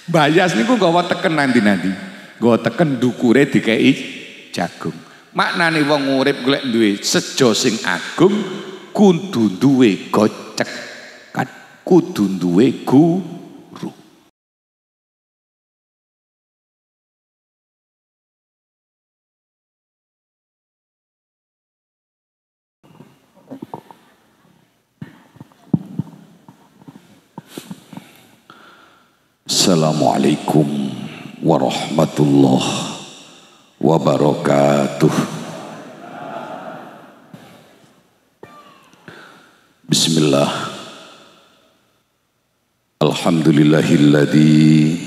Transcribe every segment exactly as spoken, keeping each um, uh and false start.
Bayas niku gawa teken nanti-nanti. Gawa teken dukure dikei jagung. Maknane wong urip golek duwe sejo sing agung kudu duwe gocek, kudu duwe guru. Assalamualaikum warahmatullahi wabarakatuh. Bismillah. Alhamdulillahilladzi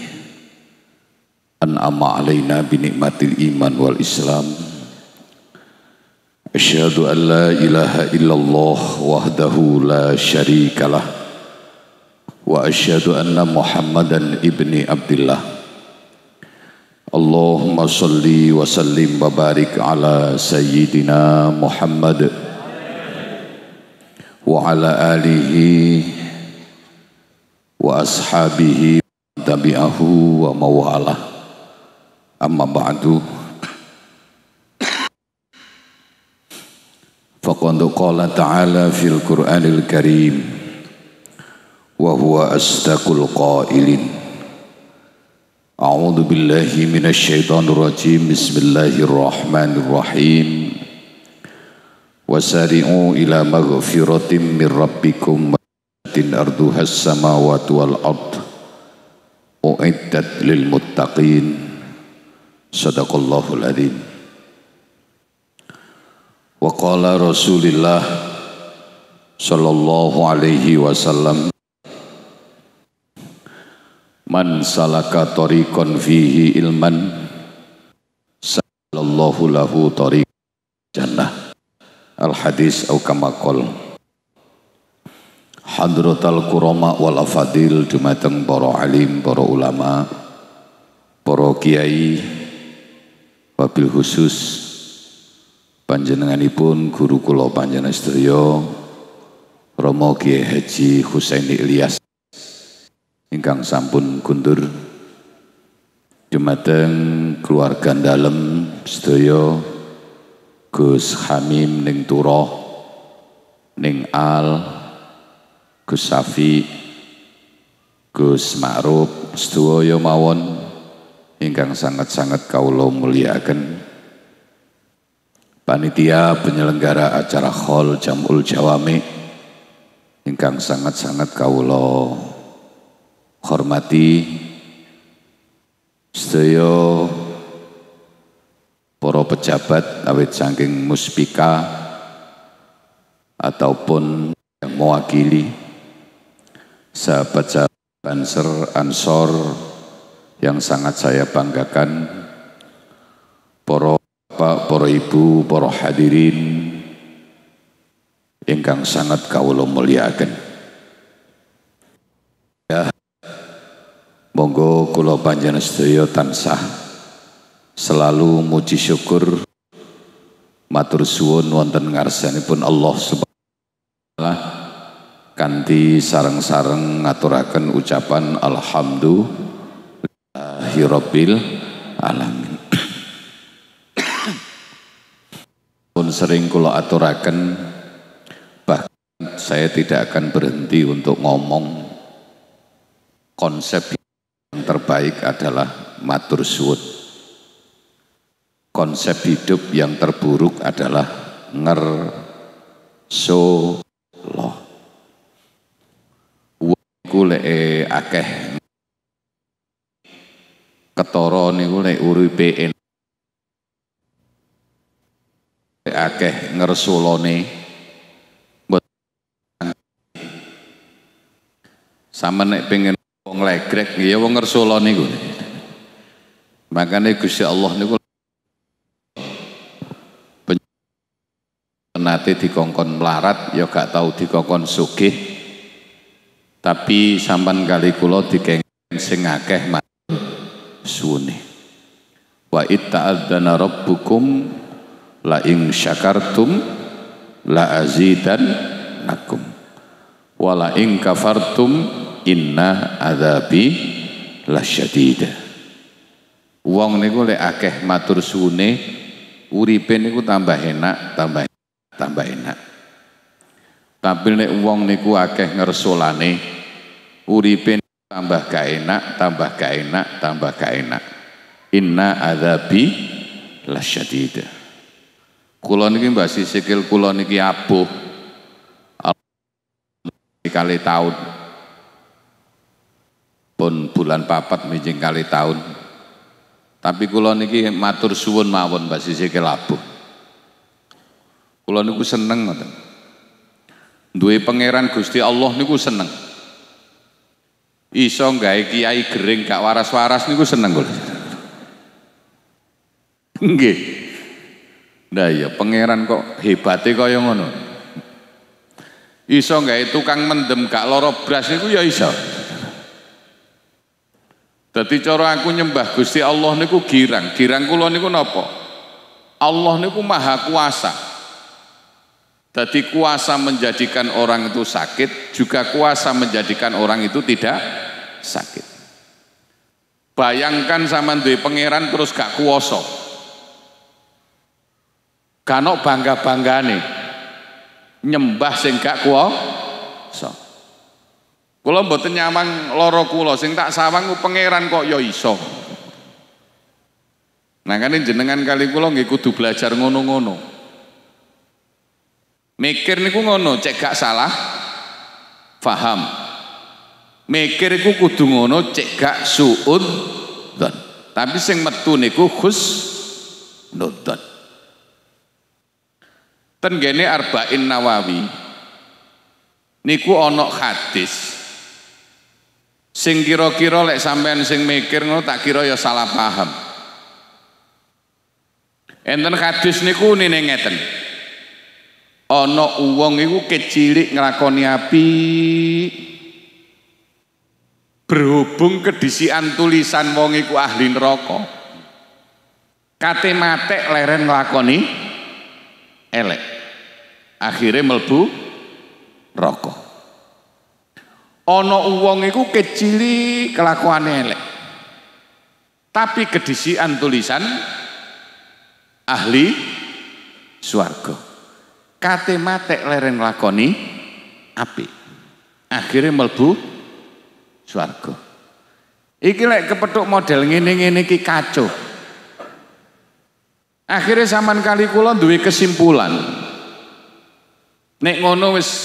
an'ama alaina binikmatil iman wal islam. Asyhadu an la ilaha illallah wahdahu la syarikalah. Wa asyhadu anna Muhammadan ibni Abdillah. Allahumma salli wa sallim wa barik ala sayyidina Muhammad wa ala alihi wa ashabihi tabi'ahu wa mawalah. Amma ba'du. Faqad qala ta'ala fil Qur'anil Karim wa huwa asdaqul qailin. A'udzu billahi minasy syaithanir rajim. Bismillahirrahmanirrahim. Wasari'u ila maghfiratin mir rabbikum tin arduhas samawati wal ard uiddat lil muttaqin. Shadaqallahul adzim. Wa qala Rasulullah sallallahu alaihi wasallam, man salaka tariqan fihi ilman sallallahu lahu tariq jannah. Al hadis au kama qol. Hadratal kurama wal afadil, dumateng para alim, para ulama, para kiai, wabil khusus panjenenganipun guru kula panjenengan sedaya Romo Kiai Haji Husaini Ilyas ingkang sampun kundur, dumateng keluarga dalem sedaya Gus Hamim ning Turoh, ning Al, Gus Safi, Gus Ma'ruf sedaya mawon ingkang sangat-sangat kawula mulyakaken. Panitia penyelenggara acara Khol Jamul Jawami ingkang sangat-sangat kawula hormati, sedaya para pejabat awit saking muspika ataupun yang mewakili sahabat-sahabat Banser Ansor yang sangat saya banggakan, para bapak, para ibu, para hadirin ingkang sangat kawula mulyakaken. Ya, monggo kula panjenengan sedaya tansah selalu muji syukur matur suwun wonten ngarsanipun Allah Subhanahu wa taala kanthi sareng-sareng ngaturaken ucapan alhamdulillahirabbil alamin. Pun sering kula aturaken, bahkan saya tidak akan berhenti untuk ngomong konsep yang terbaik adalah matur suwun. Konsep hidup yang terburuk adalah ngerso loh. Iku lek akeh ketara niku lek uripe enak, akeh ngersolone mboten. Sampeyan nek pengen wong legrek ya wong ngersolo niku. Makane Gusti Allah niku nate dikongkon melarat ya gak tahu dikongkon sugih, tapi sampan kali kula dikengken sing akeh suwune. Wa itta'adzana rabbukum la in syakartum la azidannakum wa la in kafartum inna adzabi lasyadid. Wong niku lek akeh matur suwune, uripe niku tambah enak, tambah tambah enak. Tapi nek wong niku akeh ngersolane, uripe tambah gak enak, tambah gak enak, tambah gak enak. Inna adzabi lasyadid. Kula niki mbasi sikil kula niki abuh kali tahun pun bulan papat mijing kali tahun. Tapi kula niki matur suwun mawon mbasi sikil abuh. Kula niku seneng ngoten. Duwe pangeran Gusti Allah niku seneng. Iso gawe kiai gering gak waras-waras niku seneng kula. Nggih. Nah ya pangeran kok hebate kaya ngono. Iso gawe tukang mendem gak lara bras niku ya iso. Dadi cara aku nyembah Gusti Allah niku girang. Girang kula niku napa? Allah niku maha kuasa. Dadi kuasa menjadikan orang itu sakit, juga kuasa menjadikan orang itu tidak sakit. Bayangkan sama duwe pangeran terus gak kuwasa. Kanok bangga-banggane nyembah sing gak kuwasa. Kula mboten nyamang lara kula sing tak sawang ku pangeran kok ya iso. Makane jenengan kali kula nggih kudu belajar ngono-ngono. Mikir niku ngono, cek gak salah paham. Mikir iku kudu ngono, cek gak suudzon. Tapi sing metu niku husnudzon. Ten gene Arba'in Nawawi niku ana hadis sing kira-kira lek sampean sing mikir ngono tak kira ya salah paham. Enten hadis niku nene ngeten. Ana wong iku kecilik nglakoni api berhubung kedisian tulisan wong iku ahli neraka. Kate matek leren nglakoni elek. Akhirnya melbu rokok. Ana wong iku kecili kelakuane elek. Tapi kedisian tulisan ahli swarga. Kate matek lereng lakoni apik. Akhirnya melbu swarga. Iki lek kepethuk model ngene-ngene iki kacau. Akhirnya sampean kali kula duwe kesimpulan. Nek ngono wis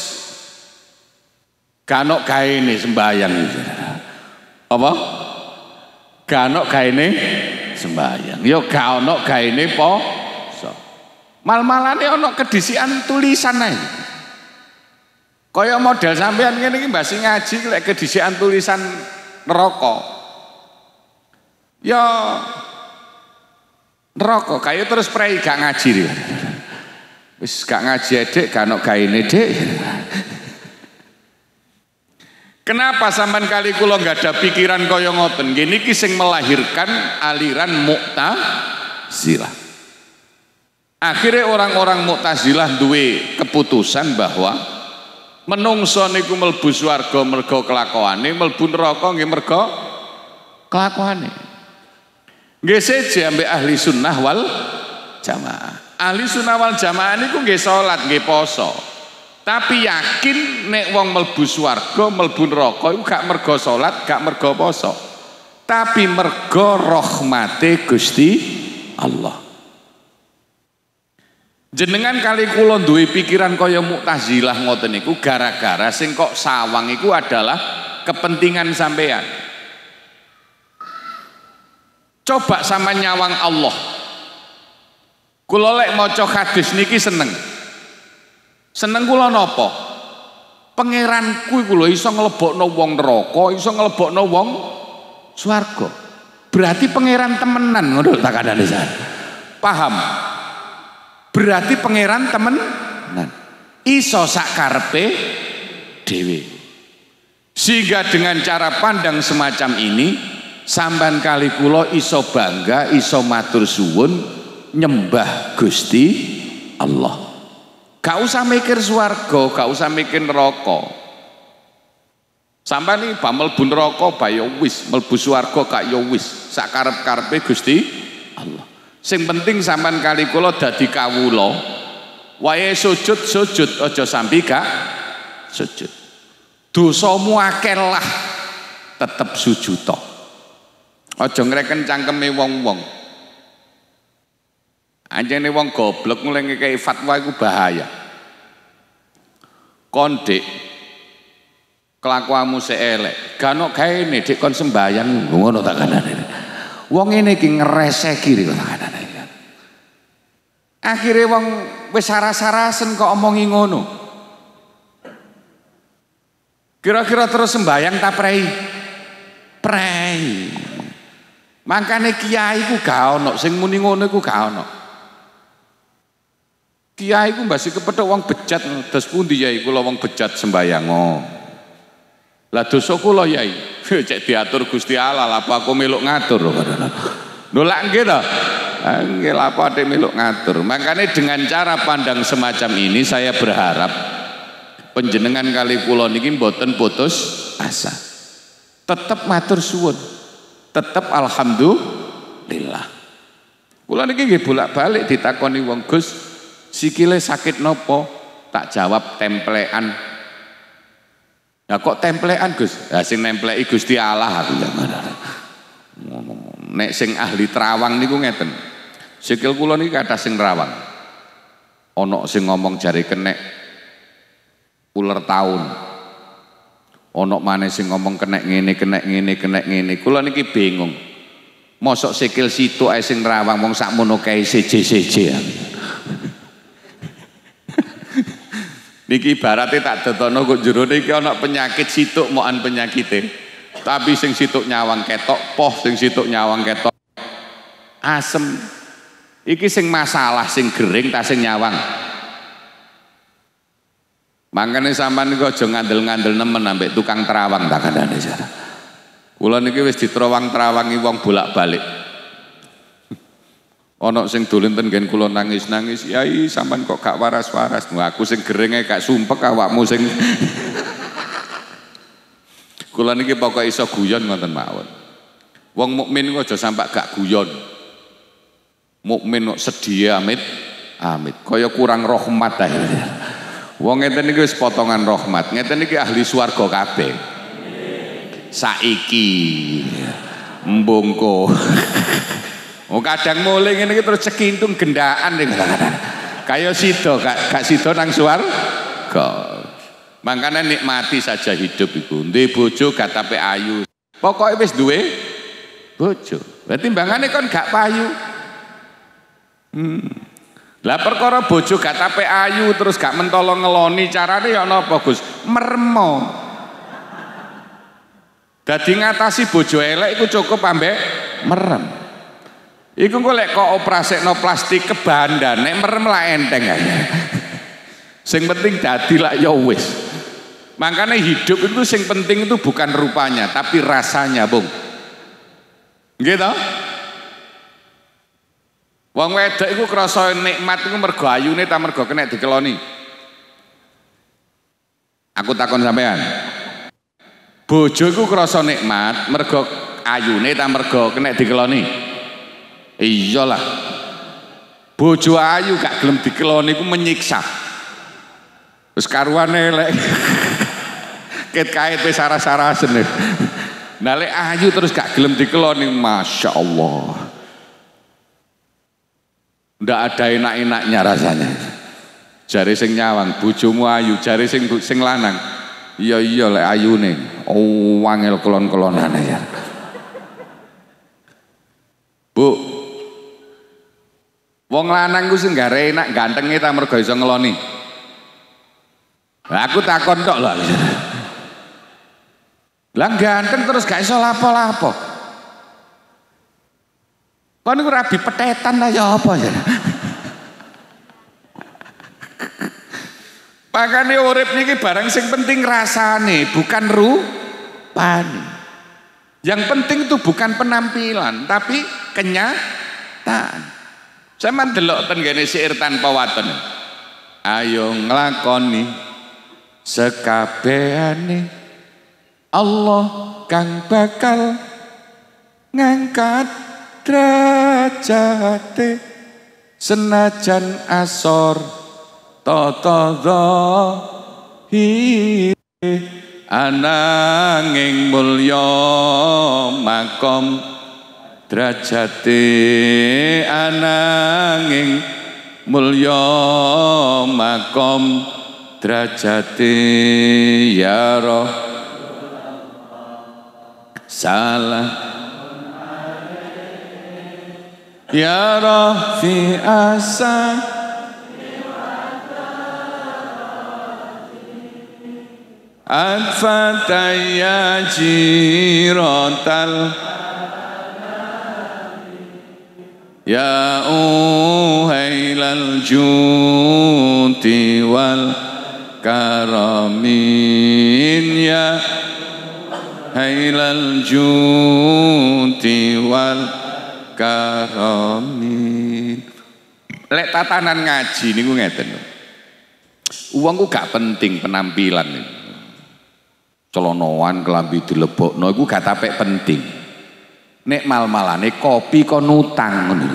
ganok gaene sembayang. Apa? Ganok gaene sembayang. Ya gak ono gaene poso. Mal-malane ono kedisian tulisan ae. Kaya model sampean ngene iki mbasi ngaji lek kedisian tulisan neraka. Ya neraka kaya terus prei gak ngaji. Wis gak ngaji Dik, gak ono gaene Dik. Kenapa sampean kali kula gak ada pikiran kaya ngoten? Gini ki sing melahirkan aliran Mu'tazilah. Akhirnya orang-orang Mu'tazilah duwe keputusan bahwa menungso niku mlebu swarga mergo kelakuane, mlebu neraka nggih mergo kelakuane. Nggih seje ambek ahli sunnah wal jamaah. Ahli sunnah wal jamaah niku nggih salat, nggih poso. Tapi yakin nek wong mlebu swarga, mlebu neraka iku gak mergo salat, gak mergo poso. Tapi mergo rahmate Gusti Allah. Jenengan kali kula duwe pikiran kaya Mu'tazilah ngoten niku gara-gara sing kok sawang iku adalah kepentingan sampean. Coba sama nyawang Allah. Kula lek maca hadis niki seneng. Seneng kula napa? Pangeranku iku lho iso nglebokno wong neraka, iso nglebokno wong swarga. Berarti pangeran temenan ngono tak kandhane saya. Paham? Berarti pangeran temenan. Iso sak karepe dhewe. Sehingga dengan cara pandang semacam ini sampean kali kula iso bangga, iso matur suwun nyembah Gusti Allah. Gak usah mikir swarga, gak usah mikir neraka. Sampai nih bamel bun roko bayo wis, melbu swarga kak yo wis, sak karep-karepe Gusti Allah. Sing penting sampean kali kula dadi kawula. Wae sujud sujud aja sampai gak sujud. Dosamu akeh lah tetep sujud tok. Aja ngreken cangkeme wong-wong. Anjene wong goblok mulai ngekei fatwa iku bahaya. Kondek kelakuanmu seelek, gak ono gaene dik kon sembayang ngono tak kanane. Wong ngene iki ngreseki kok tak kanane. Akhire wong wis saras-sarasen kok omongi ngono. Kira-kira terus sembayang ta prei? Prei. Makane kiai ku gak ono sing muni ngono iku gak ono. Kiai ku mbasi kepethuk wong bejat, terus pundi yai kula wong bejat sembayang. Oh. Lah dosa kula yai, cek diatur Gusti Allah, apa aku meluk ngatur. Nolak nggih to? Nggih apa ade meluk ngatur. Makanya dengan cara pandang semacam ini saya berharap panjenengan kali kula niki mboten putus asa. Tetap matur suwun. Tetap alhamdulillah. Kula niki nggih bolak-balik ditakoni wong, Gus, sikile sakit nopo? Tak jawab templean. Ya kok templean Gus? Ya sing nempleki Gusti Allah aku ya. Nek sing ahli terawang niku ngeten. Sikil kula niki kathah sing rawang. Ana sing ngomong jare kenek uler taun. Ana maneh sing ngomong kenek ngene, kenek ngene, kenek ngene. Kula niki bingung. Mosok sikil situ ae sing rawang wong sakmono kae seje-seje. Niki ibaratnya tak dotono kok jero niki ana penyakit situk mokan penyakite. Tapi sing situk nyawang ketok, poh sing situk nyawang ketok. Asem. Iki sing masalah sing gering ta sing nyawang. Mangkane sampean niku aja ngandel-ngandel nemen ambek tukang terawang tak kandhane jare. Kula niki wis diterawang-terawangi wong bolak-balik. Ono sing dolen ten nggen kula nangis-nangis, "Yai, sampean kok gak waras-waras." Wah, aku sing gerenge gak sumpek awakmu sing. Kula niki pokoke iso guyon ngoten mawon. Wong mukmin kok aja sampe gak guyon. Mukmin kok sedih amit amit, kaya kurang rahmat ta. Wong ngeten niki wis potongan rahmat. Ngeten niki ahli swarga kabeh. Saiki mbongko. Oh kadang mulai ngene iki terus cekintung gendaan ning kaya sida gak gak sida nang swarga. Mangkane nikmati saja hidup iku. Duwe bojo gak tapi ayu. Pokoke wis duwe bojo. Berarti timbangane kon gak payu. Hmm. Lah perkara bojo gak tapi ayu terus gak mentolo ngeloni carane ya napa Gus? Meremo. Dadi ngatasi bojo elek iku cukup ambek merem. Iku kok lek kok operasekno plastik kebandan nek merem lah enteng aja. Sing penting dadi lak ya wis. Makanya hidup itu sing penting itu bukan rupanya tapi rasanya, Bung. Nggih to? Wong wedok iku krasa nikmat iku mergo ayune ta mergo kena dikeloni. Aku takon sampean. Bojo iku krasa nikmat mergo ayune ta mergo kena dikeloni? Iyalah. Bojo ayu gak gelem dikeloni iku menyiksa. Wis karuane elek. Ket kait wis saras-sarasen. Nah lek ayu terus gak gelem dikeloni, Masya Allah. Ndak ada enak-enaknya rasanya. Jare sing nyawang, bojomu ayu, jare sing sing lanang. Iya iya lek ayune. Oh wangel kelon-kelonane ya. Bu, wong lanang ku sing gare enak gantenge ta mergo iso ngeloni. Lah aku takon tok lho. Lah ganteng terus gak iso lapo-lapo. Kon niku rabi petetan ta ya apa ya. Makane urip niki barang sing penting rasane, bukan rupane. Yang penting itu bukan penampilan, tapi kenyataan. Sampeyan delok ten ngene syair tanpa waton. Ayo nglakoni sekabehane Allah kang bakal ngangkat derajate senajan asor tata dhahir ananging mulya makom derajate ananging mulya makom derajate ya roh salah ya rafi asa atfataya jirotal ya uhailal junti wal karamin ya hailal junti wal karamin. Lek tatanan ngaji niku ngeten. Uang ku gak penting penampilan niku. Celonoan kelambi dilebokno iku gak tapek penting. Nek mal-malane kopi kon utang ngono.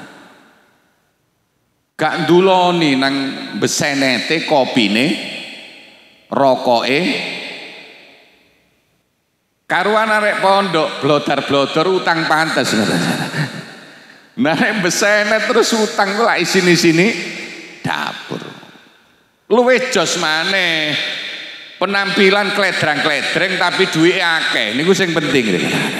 Gak nduloni nang besenete kopine, rokoke. Karuan arek pondok blodar-blodor utang pantes. Nah nek besenet terus utang ku lak isini-sini dapur. Luwih jos maneh. Penampilan kledrang-kledreng tapi duwike akeh niku sing penting.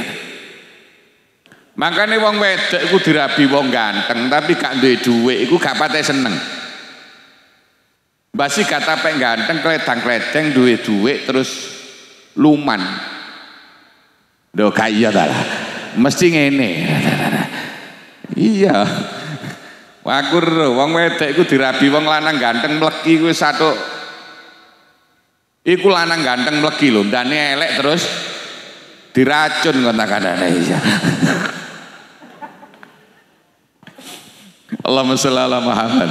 Makanya wong wedok iku dirabi wong ganteng tapi gak duwe dhuwit iku gak pate seneng. Basi gak tapek ganteng kledang-kledeng duwe dhuwit terus luman. Lho gak iya ta. Mesti ngene. Iya. Aku ro wong wedok iku dirabi wong lanang ganteng mleki kuwi satuk. Iku lanang ganteng mlegi lho, ndane elek terus diracun kontak-kancane iya. Allahumma sholli ala Muhammad.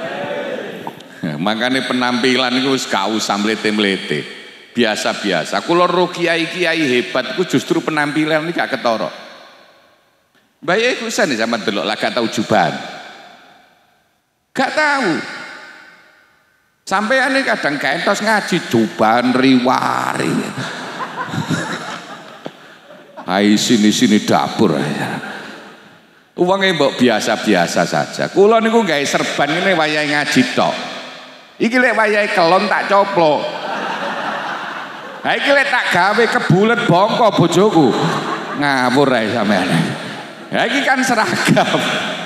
Makanya penampilan itu gak usah mlete-mlete, biasa-biasa. Kula ro kiai-kiai hebat itu justru penampilan ini gak ketara. Bae iku sen sampean delok lah gak tau jubahan. Gak tahu. Sampai ini kadang gak entos ngaji jubahan riwari. Hai sini-sini dapur aja. Uangnya mbok biasa-biasa saja. Kula niku gawe serban ini wayahe ngaji tok. Iki lek wayahe kelon tak coplok. Ha iki lek tak gawe kebulet bongko bojoku. Ngawur ae sampean. Ha iki kan seragam.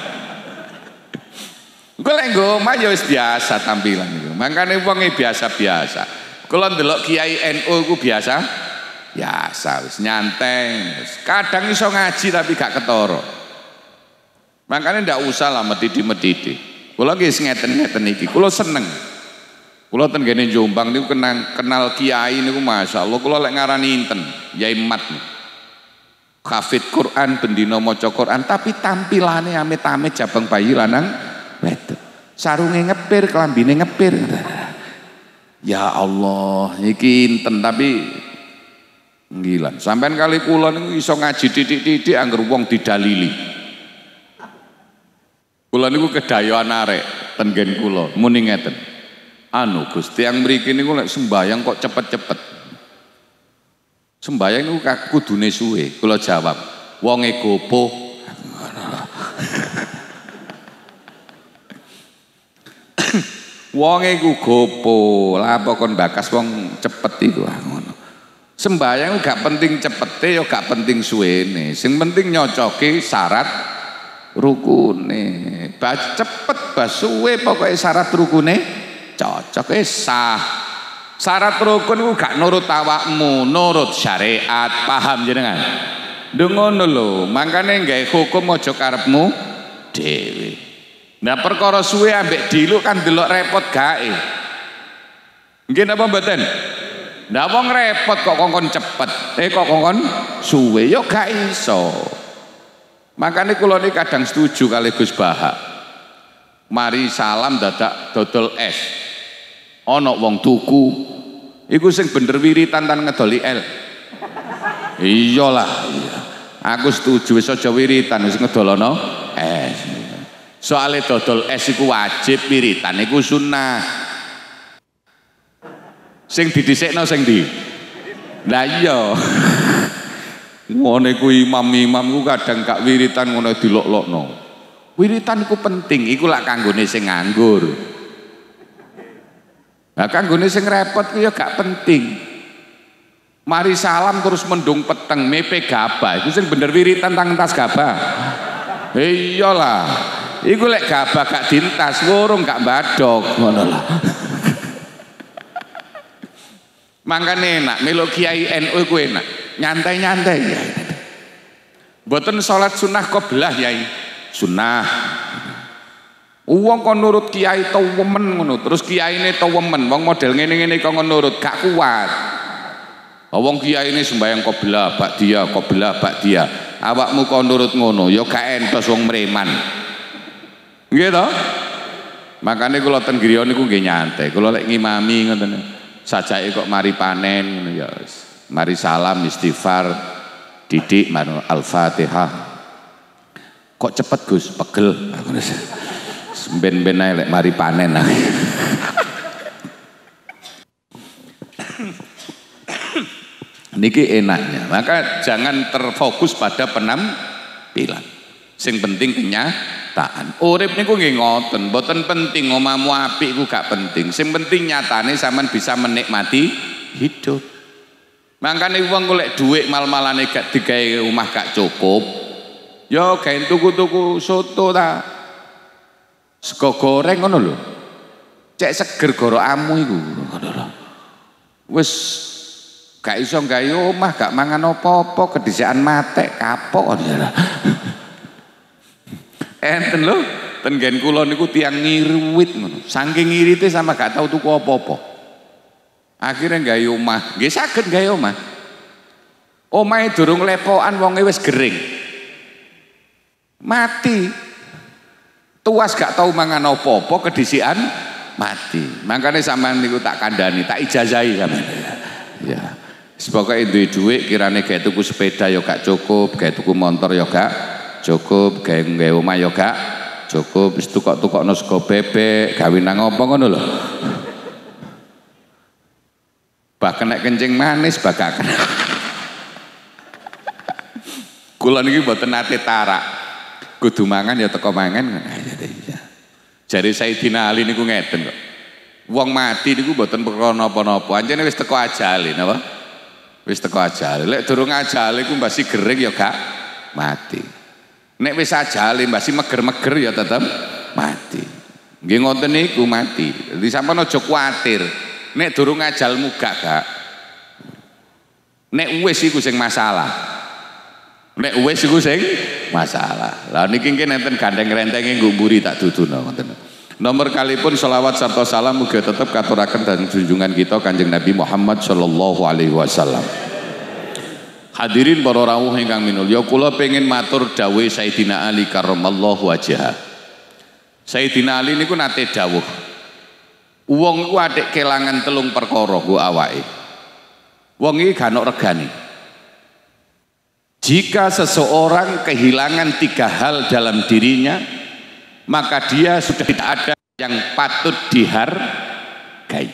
Kula lek nggo omah ya wis biasa tampilan niku. Mangkane wonge biasa-biasa. Kula ndelok Kiai N U iku biasa. Biasa wis nyanteng. Kadang iso ngaji tapi gak ketara. Makanya ndak usah lah metidi-metidi. Kula nggih ngeten-ngeten iki. Kula seneng. Kula ten gene Jombang niku kenal, kenal kiai niku masyaallah kula lek ngarani inten, Yai Mat. Hafid Quran, bendina maca Quran, tapi tampilane amit-amit jabang bayi lanang wedok. Sarunge ngepir, klambine ngepir. Ya Allah, iki inten tapi ngilan. Sampean kali kula niku iso ngaji titik-titik angger wong didalili. Kula niku kedayoan arek ten nggen kula muni ngeten. Anu Gusti yang mriki niku lek sembayang kok cepet-cepet. Sembayang niku kudune suwe. Kula jawab, wonge gopo. Wonge ku gopo. Lah apa kon bakas wong cepet iku ngono. Sembayang gak penting cepete ya gak penting suwene. Sing penting nyocoke syarat rukune. Bas cepet bas suwe pokoknya syarat rukune cocok eh sah. Syarat rukun itu gak nurut awakmu, nurut syariat, paham jenengan? Ngono lho, makane nggawe hukum aja karepmu dhewe. Nah perkara suwe ambek diluk kan delok repot gae. Nggih napa mboten? Nah wong repot kok kongkon cepet, eh kok kongkon suwe ya gak iso. Makanya kula ini kadang setuju kali Gus Bahak. Mari salam dadak dodol es. Ana wong tuku, iku sing bener wiritan tan ngedoli el. Iyalah, iya. Aku setuju wis aja wiritan wis ngedolono es. Soale dodol es iku wajib, wiritan iku sunnah. Sing didhisikno sing ndi? Lah iya. Ngene ku imam-imam ku kadang gak wiritan ngono dilok-lokno. Wiritan iku penting, iku lak kanggone sing nganggur. Lah kanggone sing repot ku ya gak penting. Mari salam terus mendung peteng mepe gabah, iku sing bener wiritan tang tas gabah. Iyalah. Iku lek gabah gak dintas, wurung gak badok ngono lah. Mangkane enak melu Kiai N U iku enak, nyantai-nyantai ya. Mboten salat sunah qoblah Yai. Sunah. Wong kon nurut kiai to wemen ngono, terus kiyaine to wemen, wong model ngene-ngene kok nurut gak kuat. Wong kiyaine sembayang qoblah, ba'diyah, qoblah, ba'diyah. Awakmu kok nurut ngono, ya gak entos wong mreman. Nggih to? Makane kula ten griya niku nggih nyantai. Kula lek ngimami ngoten. Sajake kok mari panen ngono ya wis. Mari salam istighfar didik manu Al-Fatihah. Kok cepet Gus, pegel. Ben-ben ae lek mari panen. Niki enaknya. Maka jangan terfokus pada penampilan. Sing penting kenyataan. Urip niku nggih ngoten, mboten penting omamu apik iku gak penting. Sing penting nyatane sampean bisa menikmati hidup. Mangkane wong golek dhuwit mal-malane gak digawe omah gak cukup. Ya gawe tuku-tuku soto ta. Sego goreng ngono lho. Cek seger goro amu iku ngono lho. Wis gak iso gawe omah gak mangan apa-apa kedisikan matek kapok ngono. Enten lho, ten nggen kula niku tiyang ngiriwit ngono. Saking ngirite sama gak tau tuku apa-apa. Akhirnya gawe omah, nggih saged gawe omah. Omahe durung lepokan wonge wis gering. Mati. Tuas gak tau mangan apa-apa kedisikan mati. Makanya sampean niku tak kandhani, tak ijazahi sampean. Ya. Pokoke duwe dhuwit kirane gawe tuku sepeda ya gak cukup, gawe tuku motor ya gak cukup, gawe gawe omah ya gak cukup, wis tukok-tukokno sego bebek, gawe nang apa ngono lho. Bahkan nek kencing manis bagakan. Kula niki mboten nate tarak. Kudu mangan ya teko mangan. Jare Sayyidina Ali niku ngeten kok. Wong mati niku mboten perkara napa-napa, anjene wis teko ajale napa? Wis teko ajale. Lek durung ajale iku mbasi gering ya gak mati. Nek wis ajale mbasi meger-meger ya tetep mati. Nggih ngoten niku mati. Dadi sampeyan aja kuwatir. Nek durung ajalmu gak gak. Nek wis iku sing masalah. Nek wis iku sing masalah. Lah niki nggih enten gandeng rentenge nggo mburi tak duduno ngoten. Nomor kalipun selawat sarta salam muga tetep katuraken dan junjungan kita Kanjeng Nabi Muhammad sallallahu alaihi wasallam. Hadirin para rawuh ingkang minulya, kula pengin matur dawuh Sayyidina Ali karramallahu wajhah. Sayyidina Ali niku nate dawuh. Wong iku atik kelangan telung perkara nggo awake. Wong iki gak ono regane. Jika seseorang kehilangan tiga hal dalam dirinya, maka dia sudah tidak ada yang patut dihargai.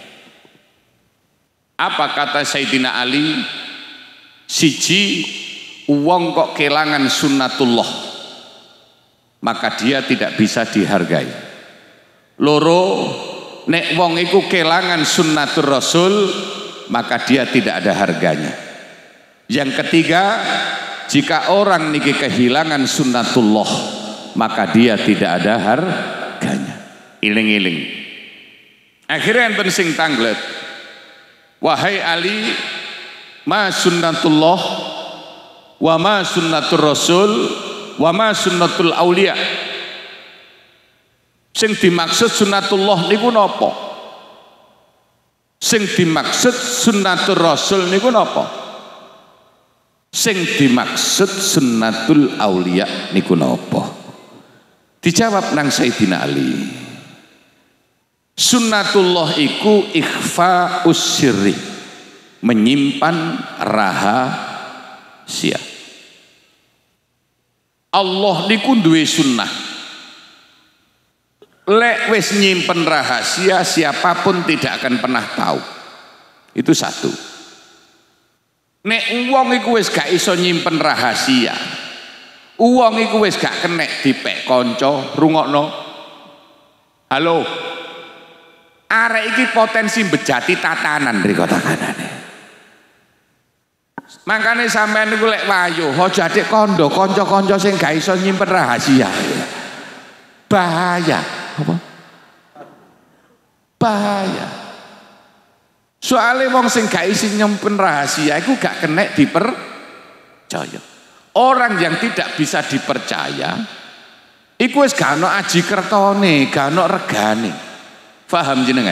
Apa kata Sayyidina Ali? Siji, wong kok kelangan sunnatullah, maka dia tidak bisa dihargai. Loro, nek wong iku kelangan sunnatur Rasul, maka dia tidak ada harganya. Yang ketiga, jika orang niki kehilangan sunnatullah, maka dia tidak ada harganya. Iling-iling. Akhirnya enten sing tanglet. Wahai Ali, ma sunnatullah wa ma sunnatur rasul wa ma sunnatul aulia. Sing dimaksud sunnatullah niku napa? Sing dimaksud sunnatur rasul niku napa? Sing dimaksud sunnatul aulia niku napa? Dijawab nang Sayyidina Ali. Sunnatullah iku ikhfa usirri, menyimpan rahasia. rahasia. Allah niku duwe sunnah. Lek wis nyimpen rahasia, siapapun tidak akan pernah tahu. Itu satu. Nek wong iku wis gak iso nyimpen rahasia, wong iku wis gak kenek dipek kanca, rungokno. Halo. Arek iki potensi bejati tatanan riko takanane. Makane sampean niku lek wayu, aja adik kondo kanca-kanca sing gak iso nyimpen rahasia. Bahaya. Apa? Bahaya. Soalnya wong sing gak isi nyimpen rahasia iku gak kenek dipercaya. Orang yang tidak bisa dipercaya iku wis gak ono aji kertone, gak ono regane. Faham jenengan?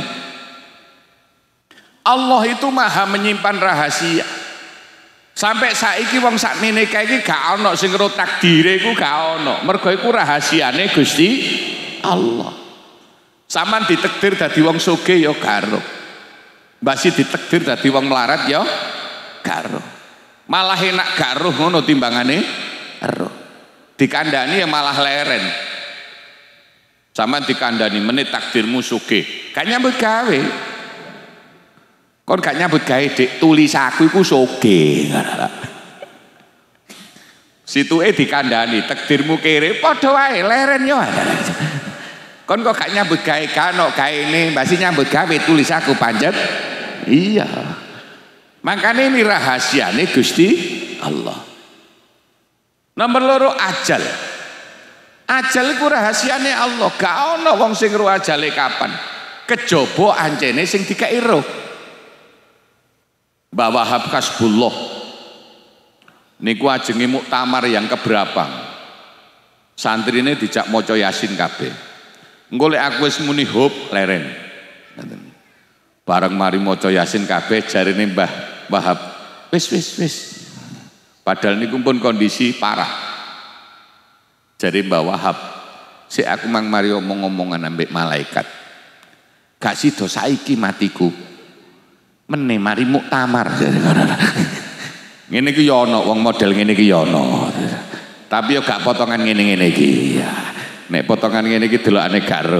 Allah itu maha menyimpan rahasia. Sampai saiki wong sakmene kae iki gak ono sing ngro takdire iku gak ono. Mergo iku rahasiane Gusti Allah. Saman ditakdir dadi wong sugih ya garo. Mbasi ditakdir dadi wong melarat ya garo. Malah enak garo ngono timbangane ero. Dikandani ya malah leren. Saman dikandani menit takdirmu sugih. Gak nyambut gawe. Kon gak nyambut gawe dik tulis aku iku sugih. Situe dikandani takdirmu kere padha wae leren yo. Kon kok gak nyambut gawe kano kaene mbasi nyambut gawe tulis aku panjat. Iya. Makanya ini rahasiane Gusti Allah. Nomor loro ajal. Ajal iku rahasiane Allah. Gak ono wong sing ro ajale kapan. Kejaba ancene sing dikai roh. Mbah Wahab Kasbullah niku ajenge muktamar yang keberapa. Santrine dijak maca Yasin kabeh. Engko lek aku wis muni hub leren. Bareng mari maca Yasin kabeh jarine Mbah Wahab, wis wis wis. Padahal niku pun kondisi parah. Jare Mbah Wahab, sik aku mang mari omong-omongan ambek malaikat. Gak sida saiki matiku. Mene mari muktamar. Ngene iki ya ana wong model ngene iki ya ana. Tapi yo gak potongan ngene-ngene iki. Ya. Nek potongan ngene iki delokane garo.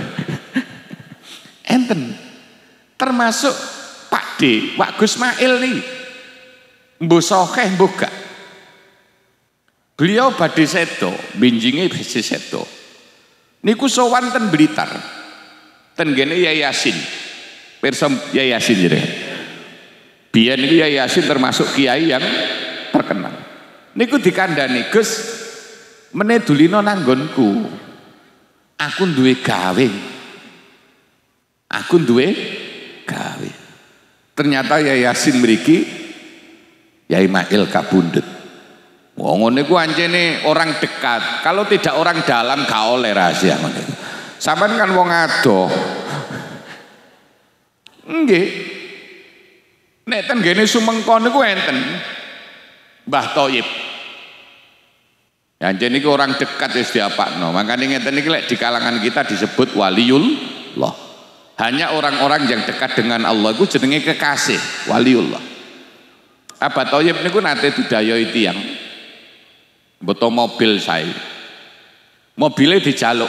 Enten. Termasuk Pak D, Pak Gus Mail nih. Mbuh sokeh mbuh gak. Beliau badhe sedo, binjinge badhe sedo. Niku sowan ten Blitar. Ten gene Yayasin. Pirsa Yayasin jere. Biyen niku Yayasin termasuk kiai yang terkenal. Niku dikandani, Gus, meneh dulina nang nggonku. Aku duwe gawe. Aku duwe gawe. Ternyata Yayasin mriki Yai Mail kabundut. Wong ngene ku ancene orang dekat. Kalau tidak orang dalam gak oleh rahasia ngene. Sampeyan kan wong adoh. Nggih. Nek ten gene Sumengkon niku enten Mbah Thoyib. Ya ancen iki orang dekat wis diapakno. Makane ngeten iki lek di kalangan kita disebut waliullah. Hanya orang-orang yang dekat dengan Allah itu jenenge kekasih, waliullah. Abah Thoyib niku nate didayai tiyang. Mboto mobil saya. Mobilnya dijaluk.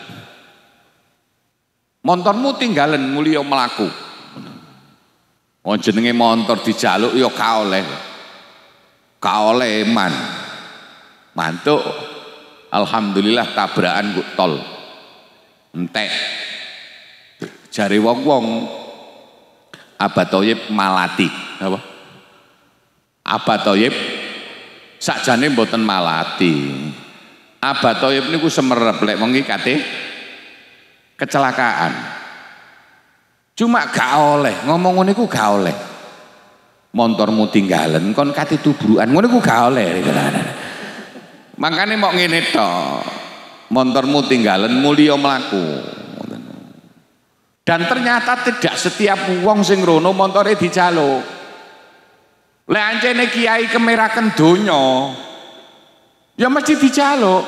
Montormu tinggalan mulya melaku. Oh jenenge montor dijaluk ya gak oleh. Gak oleh man. Mantuk. Alhamdulillah tabrakan kok tol. Entek. Jare wong-wong Abah Thoyib malati. Apa? Abah Thoyib sakjane mboten malati. Abah Thoyib niku semerep lek wong iki kate kecelakaan. Cuma gak oleh, ngomong ngene iku gak oleh. Montormu tinggalan kon kate tubrukan, ngono iku gak oleh. Makane mok ngene tok. Montormu tinggalan mulya mlaku. Dan ternyata tidak setiap wong sing rono montore dijaluk. Lek ancene kiai kemeraken donya, ya mesti dijaluk.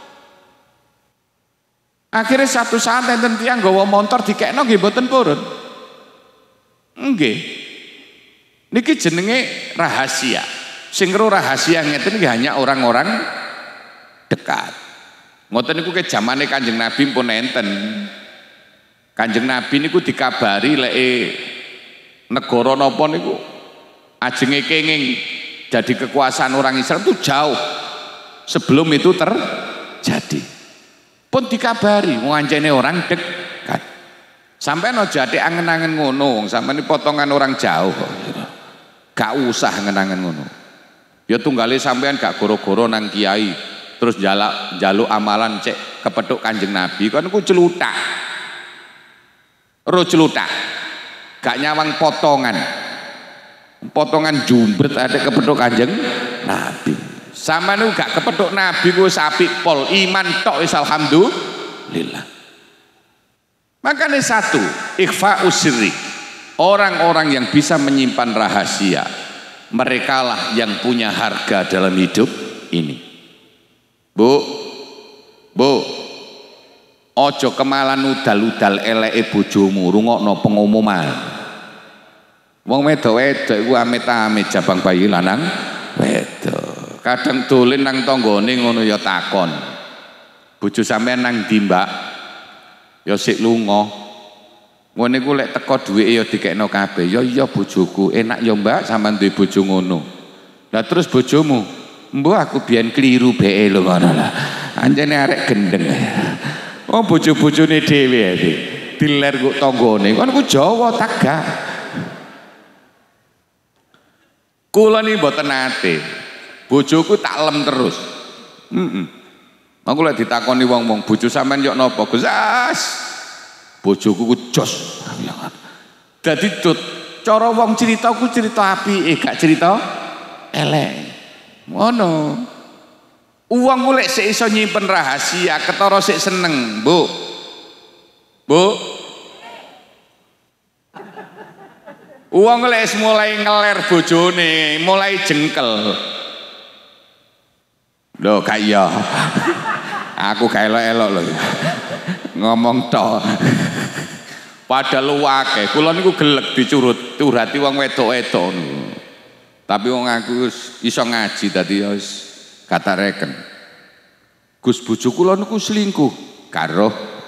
Akhirnya satu saat enten tiyang nggawa motor dikekno nggih mboten purun. Nggih. Niki jenenge rahasia. Sing ro rahasia ngeten iki hanya orang-orang dekat. Ngoten niku ke zamane Kanjeng Nabi pun enten. Kanjeng Nabi niku dikabari lek negara napa niku ajenge kenging jadi kekuasaan orang Israel itu jauh sebelum itu terjadi. Pun dikabari nganjene orang dekat. Sampai no jadi angen-angen ngono, sampai ini potongan orang jauh. Gak usah angen-angen ngono. Ya tunggale sampean gak goro-goro nang kiai terus jaluk jaluk amalan cek kepethuk Kanjeng Nabi kan ku celutak. Ro celutak. Gak nyawang potongan. Potongan jumbret ada kepethuk Kanjeng Nabi. Sama nu gak kepethuk Nabi ku sapi pol iman tok wis alhamdulillah. Makanya satu, ikhfa usiri. Orang-orang yang bisa menyimpan rahasia, merekalah yang punya harga dalam hidup ini. Bu, bu, ojo kemalan udal-udal eleke bojomu, rungokno pengumuman. Wong wedok-wedok iku amit-amit jabang bayi lanang wedok. Kadang dolen nang tanggane ngono ya takon. Bojo sampean nang ndi, Mbak? Ya sik lunga. Ngene ku lek teko duwike ya dikekno kabeh. Ya iya bojoku, enak ya Mbak sampean duwe bojo ngono. Lah terus bojomu, "Mbok aku biyen kliru beke lho ngono lah." Anjene arek gendeng. Oh bojo-bojone dhewe iki. Diler kok tanggane. Kon ku Jawa Tagak. Kula niki mboten nate. Bojoku tak lem terus. Heeh. Aku lek ditakoni wong-wong, "Bojo sampean yo napa?" Gus, bojoku ku jos. Dadi dut cara wong cerita ku cerita apike, gak cerita elek. Ngono. Uang ku lek sik iso nyimpen rahasia, ketara sik seneng, Bu. Bu. Uang lek mulai ngeler bojone, mulai jengkel. Lho gak iya. Aku gak elok-elok lho. Ngomong tok. Padahal akeh, kula niku gelek dicurut, curhati wong wedok-wedok niku. Tapi wong aku iso ngaji dadi ya wis katareken. Gus bojo kula niku selingkuh karo.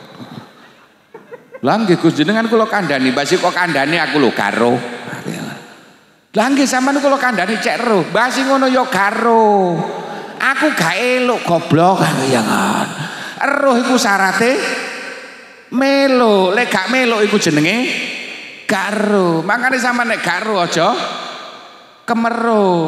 Lah nggih Gus jenengan kula kandhani, basi kok kandhani aku lho karo. Lah nggih sampean kula kandhani cek ero, basi ngono ya karo. Aku gak elok goblok ya kan. Eruh iku syarate melo, lek gak melo iku jenenge karo. Makane sampean nek karo aja kemero.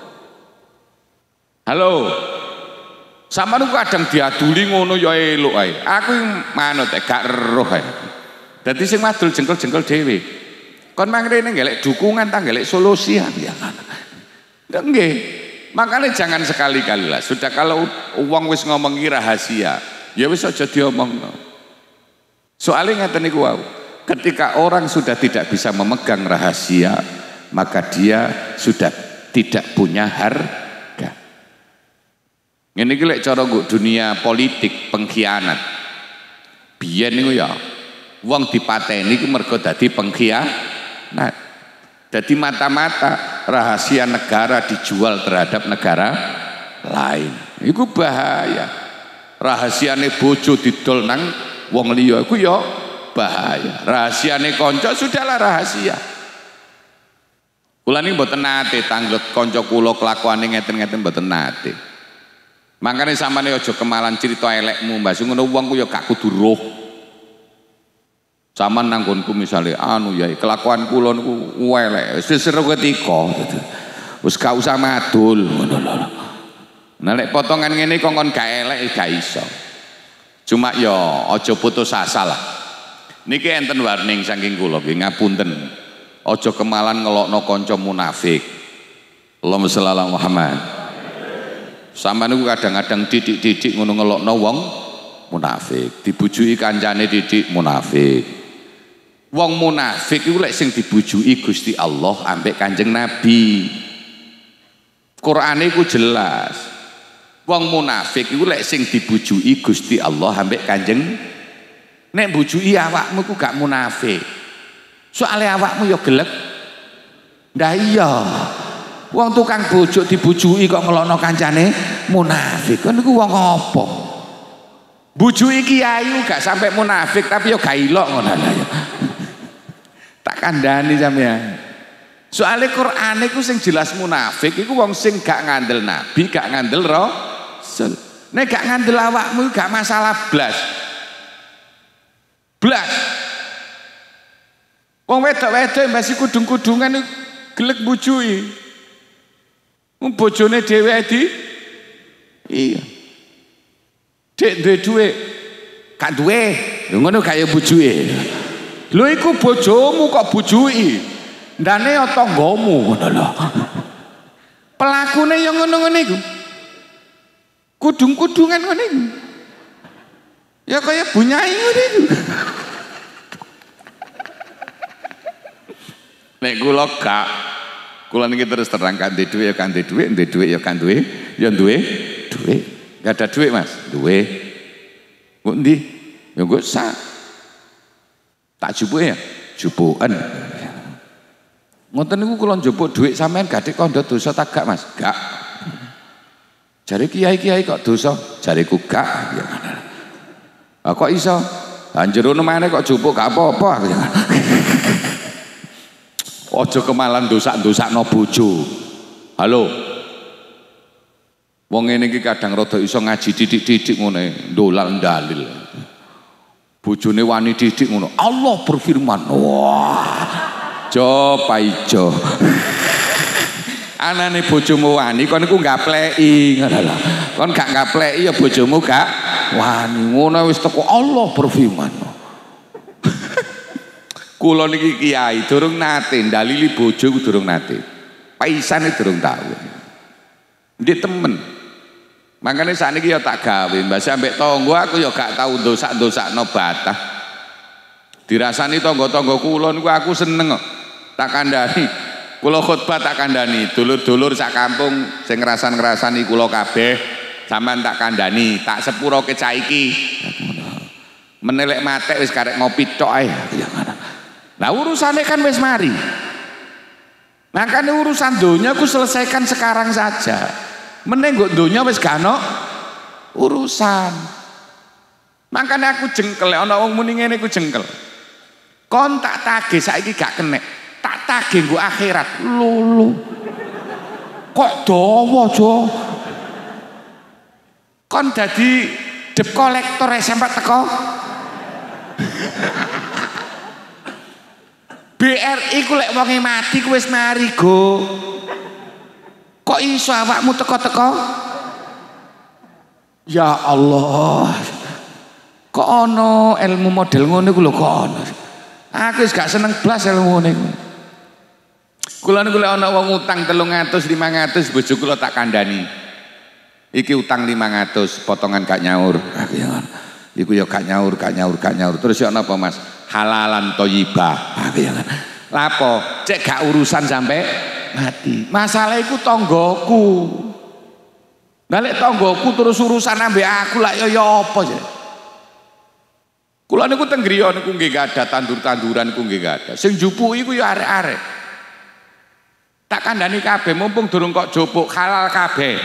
Halo. Sampeyan ku kadang diaduli ngono ya elok ae. Aku manut gak eruh ae. Dadi sing madul jengkel-jengkel dhewe. Kon mangrene ngelek dukungan ta ngelek solusi ya kan. Nggih. Makanya jangan sekali-kali lah. Sudah kalau uang wis ngomongi rahasia, ya wis aja diomongno. Soalnya ngeten niku wau. Ketika orang sudah tidak bisa memegang rahasia, maka dia sudah tidak punya harga. Ini iki lek cara dunia politik pengkhianat. Biyen niku ya wong dipateni iku mergo dadi pengkhianat. Jadi mata-mata rahasia negara dijual terhadap negara lain. Itu bahaya. Rahasiane bojo didol nang wong liya iku ya bahaya. Rahasiane kanca sudahlah rahasia. Kula niki mboten nate tanglet kanca kula kelakuane ngeten-ngeten mboten nate. Makane sampeyan aja kemalan cerita elekmu, Mbak. Ngono wong ku ya gak kudu roh. Saman nanggonku misalnya anu ya kelakuan kula niku elek wis seru ketika wis gak usah madul ngono lho. Nah lek potongan ngene kongkon gak elek gak iso. Cuma ya aja putus asa lah. Niki enten warning saking kula nggih ngapunten. Aja kemalan ngelokno kanca munafik. Allahumma shalli ala Muhammad. Sampeyan niku kadang-kadang didik-didik ngono ngelokno wong munafik, dibujuki kancane didik munafik. Wong munafik iku lek sing dibujuki Gusti Allah ambek Kanjeng Nabi. Qur'ane iku jelas. Wong munafik iku lek sing dibujuki Gusti Allah ambek Kanjeng. Nek bujuki awakmu iku gak munafik. Soale awakmu ya gelek. Ndah iya. Wong tukang bojo dibujuki kok ngelokno kancane munafik. Kon niku wong apa? Bujuki kiai gak sampai munafik tapi yo gak ilok ngono lho ya. Tak kandhani sampean. Soale Quran iku sing jelas munafik iku wong sing gak ngandel nabi, gak ngandel rasul. Nek gak ngandel awakmu gak masalah blas. Blas. Wong wedok-wedok mbasi kudung-kudungan gelek bujuki. Wong bojone dhewe di iya. Dek duwe dhuwit. Gak duwe. Lho ngono kaya bujuke. Lho iku bojomu kok bujuki. Ndane ya tanggamu ngono lho. Pelakune ya ngono-ngono iku. Kudung-kudungan ngono iku. Ya kaya bunyai ngono iku. Nek kula gak, kula niki terus terang kan duwe ya kan duwe, ndek duwe ya kan duwe, ya duwe duwe. Gak ada duit Mas, duwe. Kok ndi? Ya kok sak. Tak jupuke ya, jupukan. Ngoten niku kula njupuk dhuwit sampean gadhek kandha dosa tak gak Mas? Gak. Jare kiai-kiai kok dosa? Jareku gak. Ya. Ah kok iso? Anjir ngono maneh kok jupuk gak apa-apa aku. Aja kemalan dosa-dosakno bojo. Halo. Wong ngene iki kadang rada iso ngaji didik-didik ngene, ndolan dalil. Bojone wani didik ngono. Allah berfirman. Wah. Jo paijo. Anane bojomu wani kon iku ngapleki ngono lho. Kon gak ngapleki ya bojomu gak wani. Ngono wis teko Allah berfirman. Kula niki kiai durung nate dalili bojo ku durung nate. Paisane durung tau. Ndek temen. Makane sakniki ya tak gawe, mbase ambek tangga aku ya gak tau dosak-dosakno batah. Dirasani tangga-tangga kula niku aku seneng kok. Tak kandhani. Kula khotbah tak kandhani, dulur-dulur sak kampung sing ngrasan-ngrasani kula kabeh sampean tak kandhani, tak sepuroke caiki. Menelek matek wis karek ngopi tok ae. Lah urusane kan wis mari. Makane urusan donya ku selesaikan sekarang saja. Meneng nggo donya wis gak ono urusan. Makane aku jengkel ana wong muni ngene ku jengkel. Kon tak tagih saiki gak kenek. Tak tagih nggo akhirat. Lulu. Kok dawa, Jo? Kon dadi debt collector sampe teko. B R I ku lek wonge mati ku wis mari, Go. Kok iso awakmu teko-teko? Ya Allah. Kok ono ilmu model ngono iku lho kok ono. Aku wis gak seneng blas ilmu ngene iku. Kula niku lek ana wong utang telung atus lima ratus bojo kula tak kandhani. Iki utang lima ratus potongan gak nyaur. Iku ya gak nyaur, gak nyaur, gak nyaur. Terus ya napa Mas? Halalan thayyibah. Lapo? Cek gak urusan sampai mati. Masalah iku tanggoku. Lah lek tanggoku terus urusan ambek aku lak ya ya apa ya? Kula niku teng griya niku nggih gadah tandur-tanduran niku nggih gadah. Sing jupuki iku ya arek-arek. Tak kandhani kabeh mumpung durung kok jupuk halal kabeh.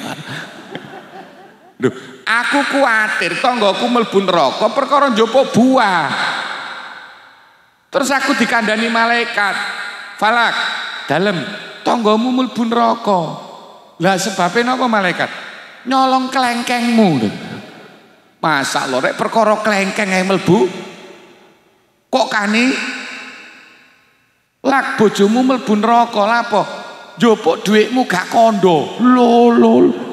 Lho, aku kuwatir tanggoku mlebu neraka perkara njupuk buah. Terus aku dikandhani malaikat. Falak, dalem tanggamu mlebu neraka. Lah sebabe napa malaikat? Nyolong klengkengmu. Masa lho rek perkara klengkeng ae mlebu kok kani lak bojomu mlebu neraka lha apa? Njupuk dhuwitmu gak kondo. Lho lho.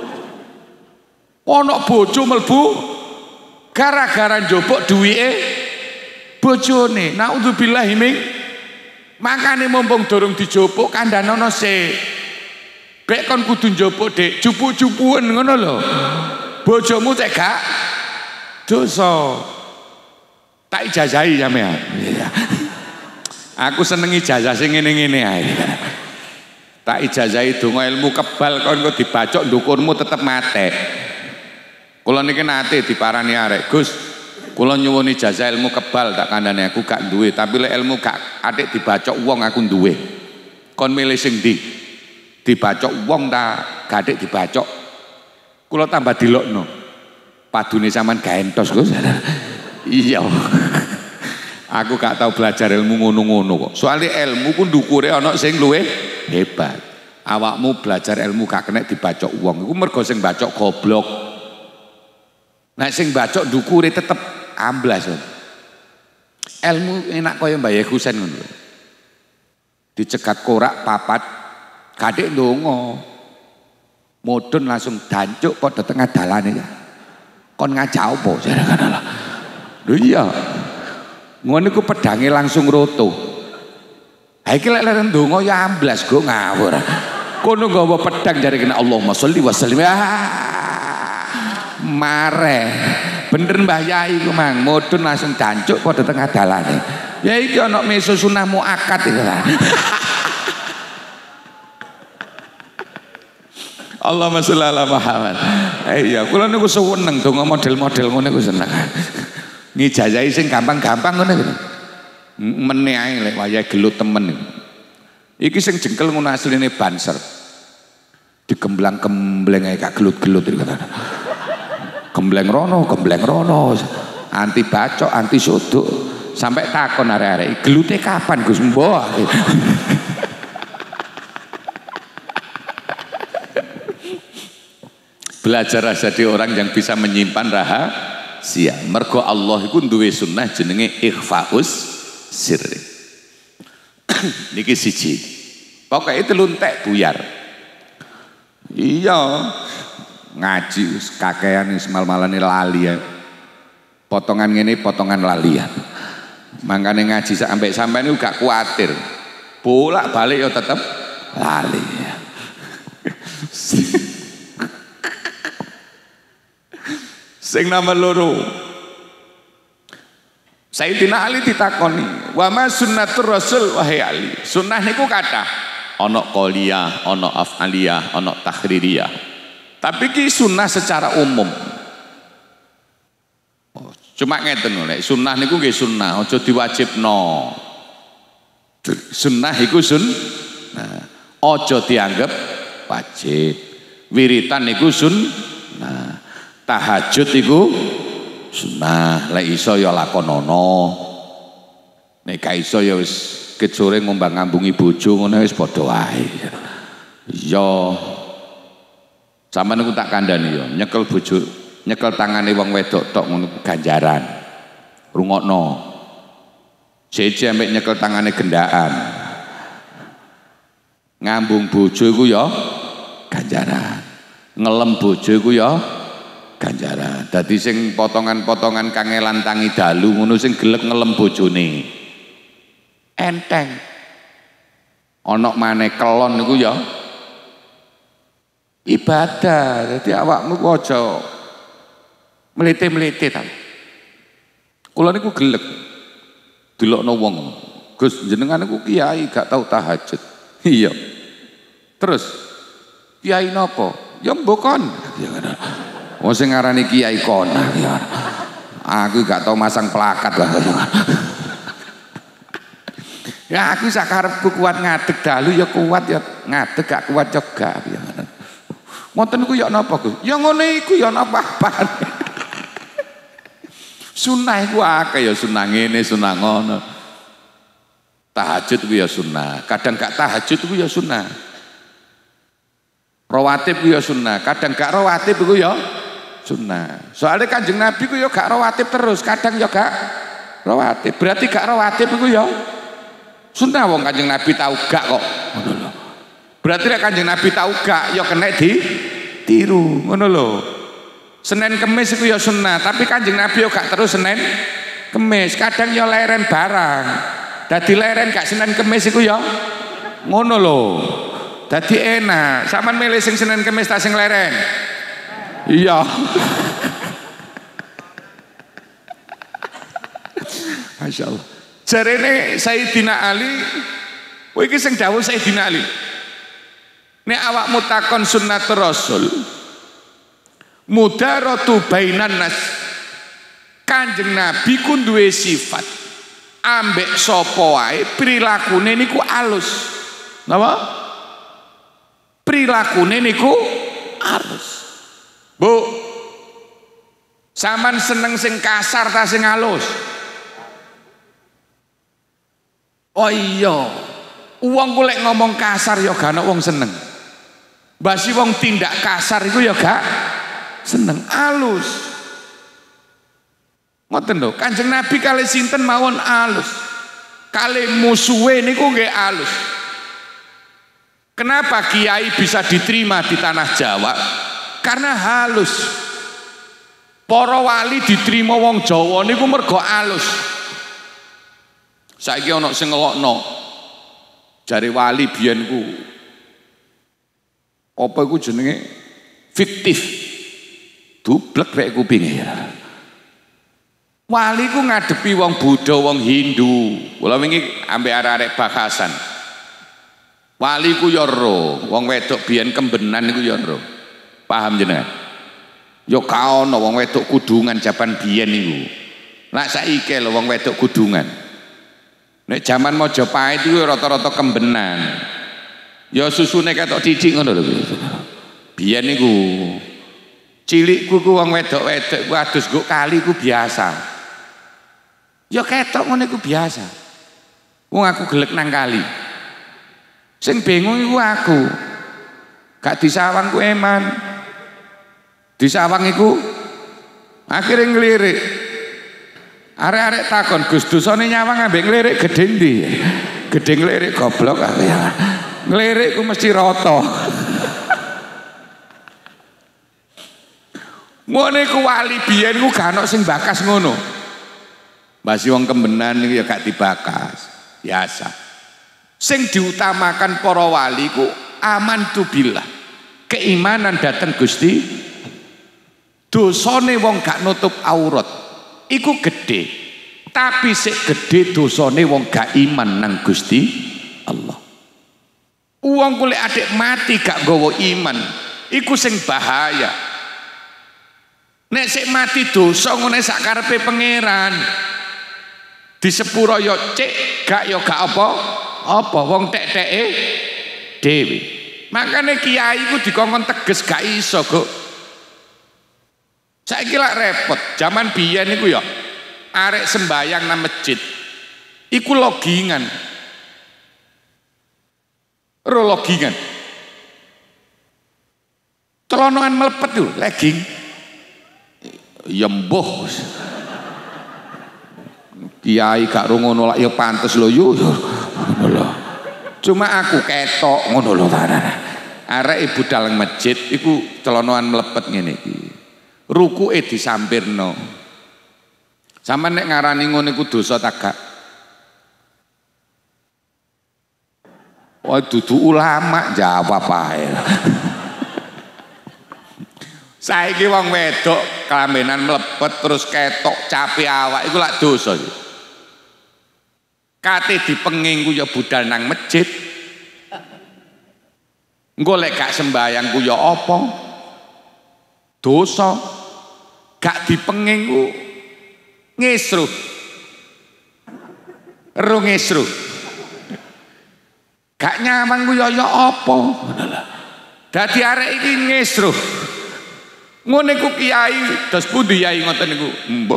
Ana bojo mlebu gara-gara njupuk dhuwite bojone. Naudzubillah min. Makane mumpung durung dijupuk kandhanono sik. Bek kon kudu njupuk Dik, jupuk-jupuken ngono lho. Bojomu cek gak dosa. Tak ijazahi sampean. Aku seneng ijazah sing ngene-ngene ae. Tak ijazahi donga ilmu kebal kon kok dibacok ndukurmu tetep mate. Kula niki nate diparani arek, Gus, kula nyuwun ijazah ilmu kebal tak kandhane aku gak duwe, tapi lek ilmu gak atik dibacok wong aku duwe. Kon milih sing ndi? dibacok wong ta gadek dibacok. Kula tambah dilokno. Padune sampean gaentos Gus. Iya. Aku gak tahu belajar ilmu ngono-ngono kok. Soalnya ilmu ku ndukure ana sing luwih hebat. Awakmu belajar ilmu gak kena dibacok wong. Iku mergo sing bacok goblok. Nek sing bacok ndukure tetep amblas. Ilmu enak kaya Mbah Husain ngono. Dicegat korak papat, kadek ndonga. Mudhun langsung dancuk padha tengah dalane ya. Kon ngajak apa jarakan Allah. Lho iya. Ngono iku pedange langsung roto. Ha iki lek leren ndonga ya amblas go ngawur. Kono nggawa pedang jare kena Allahumma sholli wa sallim. Mare. Bener Mbah Yai ku mang, mudhun langsung dancuk padha tengah dalane. Ya iki ana meso sunah muakkad iki lah. Allahumma sholli ala Muhammad. Eh iya, kula niku seneng donga model-model ngono niku seneng. Ngijazahi sing gampang-gampang ngono niku. Meneh ae lek wayahe gelut temen niku. Iki sing jengkel ngono asline banser. Digemblang-gembleng ae gak gelut-gelut iki kata. Gembleng rono, gembleng rono. Anti bacok, anti sodok. Sampai takon arek-arek, gelute kapan Gus Mbah? Belajar jadi orang yang bisa menyimpan rahasia. Mergo Allah iku duwe sunnah jenenge ikhfaus sirri. Niki siji. Pokoke telu entek buyar. Iya. Ngaji kakean mal-malane lali ya. Potongan ngene potongan lalian. Mangkane ngaji sampai sampean niku gak kuatir. Bolak-balik ya tetep lali. Sing nomor loro. Sayyidina Ali ditakoni, "Wa ma sunnatur Rasul wahai Ali?" Sunnah niku kathah. Ana qauliyah, ana af'aliyah, ana tahririyah. Tapi ki sunnah secara umum. Oh, cuma ngeten lho, sunnah niku nggih sunnah, aja diwajibno. Sunnah iku sun, nah, aja dianggap wajib. Wiritan niku sun, nah, tahajud iku sunnah, lek iso ya lakonono. Nek gak iso ya wis ket sore ngombang-ngambungi bojo ngono wis padha wae. Iya. Sampeyan niku tak kandhani ya, nyekel bojo, nyekel tangane wong wedok tok ngono ganjaran. Rungokno. Siji ambek nyekel tangane gendaan. Ngambung bojo iku ya ganjaran. Ngelem bojo iku ya ganjaran. Dadi sing potongan-potongan kangelan tangi dalu ngono sing gelek ngelem bojone. Enteng. Ana maneh kelon niku ya ibadah. Jadi awakmu ku aja melite-melite ta. Kula niku gelek delokno wong. Gus jenengan niku kiai gak tau tahajud. Iya. Terus kiai napa? Ya mbokon. Wong sing ngarani kiai kon. Aku gak tau masang plakat lah. Ya aku sakarepku kuat ngadeg dalu ya kuat ya ngadeg gak kuat juga. Ngoten niku ya napa Gus? Ya ngene iku ya napa-apa. Sunah iku akeh ya sunah ngene, sunah ngono. Tahajud iku ya sunah, kadang gak tahajud iku ya sunah. Rawatib iku ya sunah, kadang gak rawatib iku ya sunah. Soalnya Kanjeng Nabi ku ya gak rawatib terus, kadang ya gak rawatib. Berarti gak rawatib iku ya sunah, wong Kanjeng Nabi tau gak kok. Berarti nek Kanjeng Nabi tau gak ya kena di tiru, ngono lho. Senin Kemis iku ya sunnah, tapi Kanjeng Nabi ya gak terus Senin Kemis, kadang ya leren barang. Dadi leren gak Senin Kemis iku ya ngono lho. Dadi enak. Sampeyan milih sing Senin Kemis ta sing leren? Iya. Masyaallah. Jarene Sayyidina Ali, kowe iki sing dawuh Sayyidina Ali. Nek awakmu takon sunnatur Rasul, mudaratu bainan nas. Kanjeng Nabi ku duwe sifat ambek sapa wae prilakune niku alus. Napa? Prilakune niku halus. Bu, sampean seneng sing kasar ta sing halus? Oh iya, wong ku lek ngomong kasar ya gak ana wong seneng. Basi wong tindak kasar iku ya gak seneng, halus. Ngoten lho, Kanjeng Nabi kali sinten mawon halus. Kali musuhe niku nggih halus. Kenapa kiai bisa diterima di tanah Jawa? Karena halus. Para wali diterima wong Jawa niku mergo halus. Saiki ana sing ngelokno. Jare wali biyen ku apa iku jenenge fiktif. Dublek rek kupinge ya. Wali ku ngadepi wong Buddha, wong Hindu. Kula wingi ambek arek-arek bakasan. Wali ku ya ro, wong wedok biyen kembenan niku ya ro. Paham jenengan? Ya ka ono wong wedok kudungan jaman biyen niku. Lah saiki lho wong wedok kudungan. Nek jaman Majapahit iku rata-rata kembenan. Ya susune ketok cicik ngono lho. Biyen niku cilikku ku wong wedok-wedok ku adus nggo kali ku biasa. Ya ketok ngono iku biasa. Wong aku gelek nang kali. Sing bingung iku aku. Gak disawang ku eman. Disawang iku akhirnya ngelirik. Arek-arek takon, Gus dosane nyawang ambek ngelirik gedhe ndi? Gedhe ngelirik goblok aku ya. Ngelirik ku mesti rata. Ngono iku wali biyen ku gak ono sing bakas ngono. Basi wong kembenan niku ya gak dibakas. Biasa. Sing diutamakan para wali ku amantu billah. Keimanan datang Gusti. Dosane wong gak nutup aurat iku gede. Tapi sik gede dosane wong gak iman nang Gusti Allah. Wong kulit adik mati gak nggawa iman iku sing bahaya. Nek sik mati dosa ngene sak karepe pangeran. Di sepuro yo cek gak yo gak apa apa wong tek-teke dhewe. Makane kiai ku dikongkon teges gak iso, Kok. Saiki lak repot. Zaman biyen iku yo arek sembayang nang masjid iku logingan. Ro logingan. Celonoan melepet tuh, legging. Ya mbuh. Kiai gak ngono lak ya pantes lho yo. Ngono lho. Cuma aku ketok ngono lho. Arek ibu dalang masjid iku celonoan melepet ngene iki. Rukuke disampirno. Sampeyan nek ngarani ngono iku dosa ta gak? Oh dudu ulama jawab ae. Saiki wong wedok kelambenan melepet terus ketok cape awak iku lak dosa. Kate dipenging ku ya budal nang masjid. Engko lek gak sembayang ku ya apa? Dosa. Gak dipenging ku ngesruh. Ero ngesruh. Gak nyawang ku ya ya apa? Dadi arek iki ngesruh. Ngene ku kiai, dos pundi yai ngoten niku? Mbok.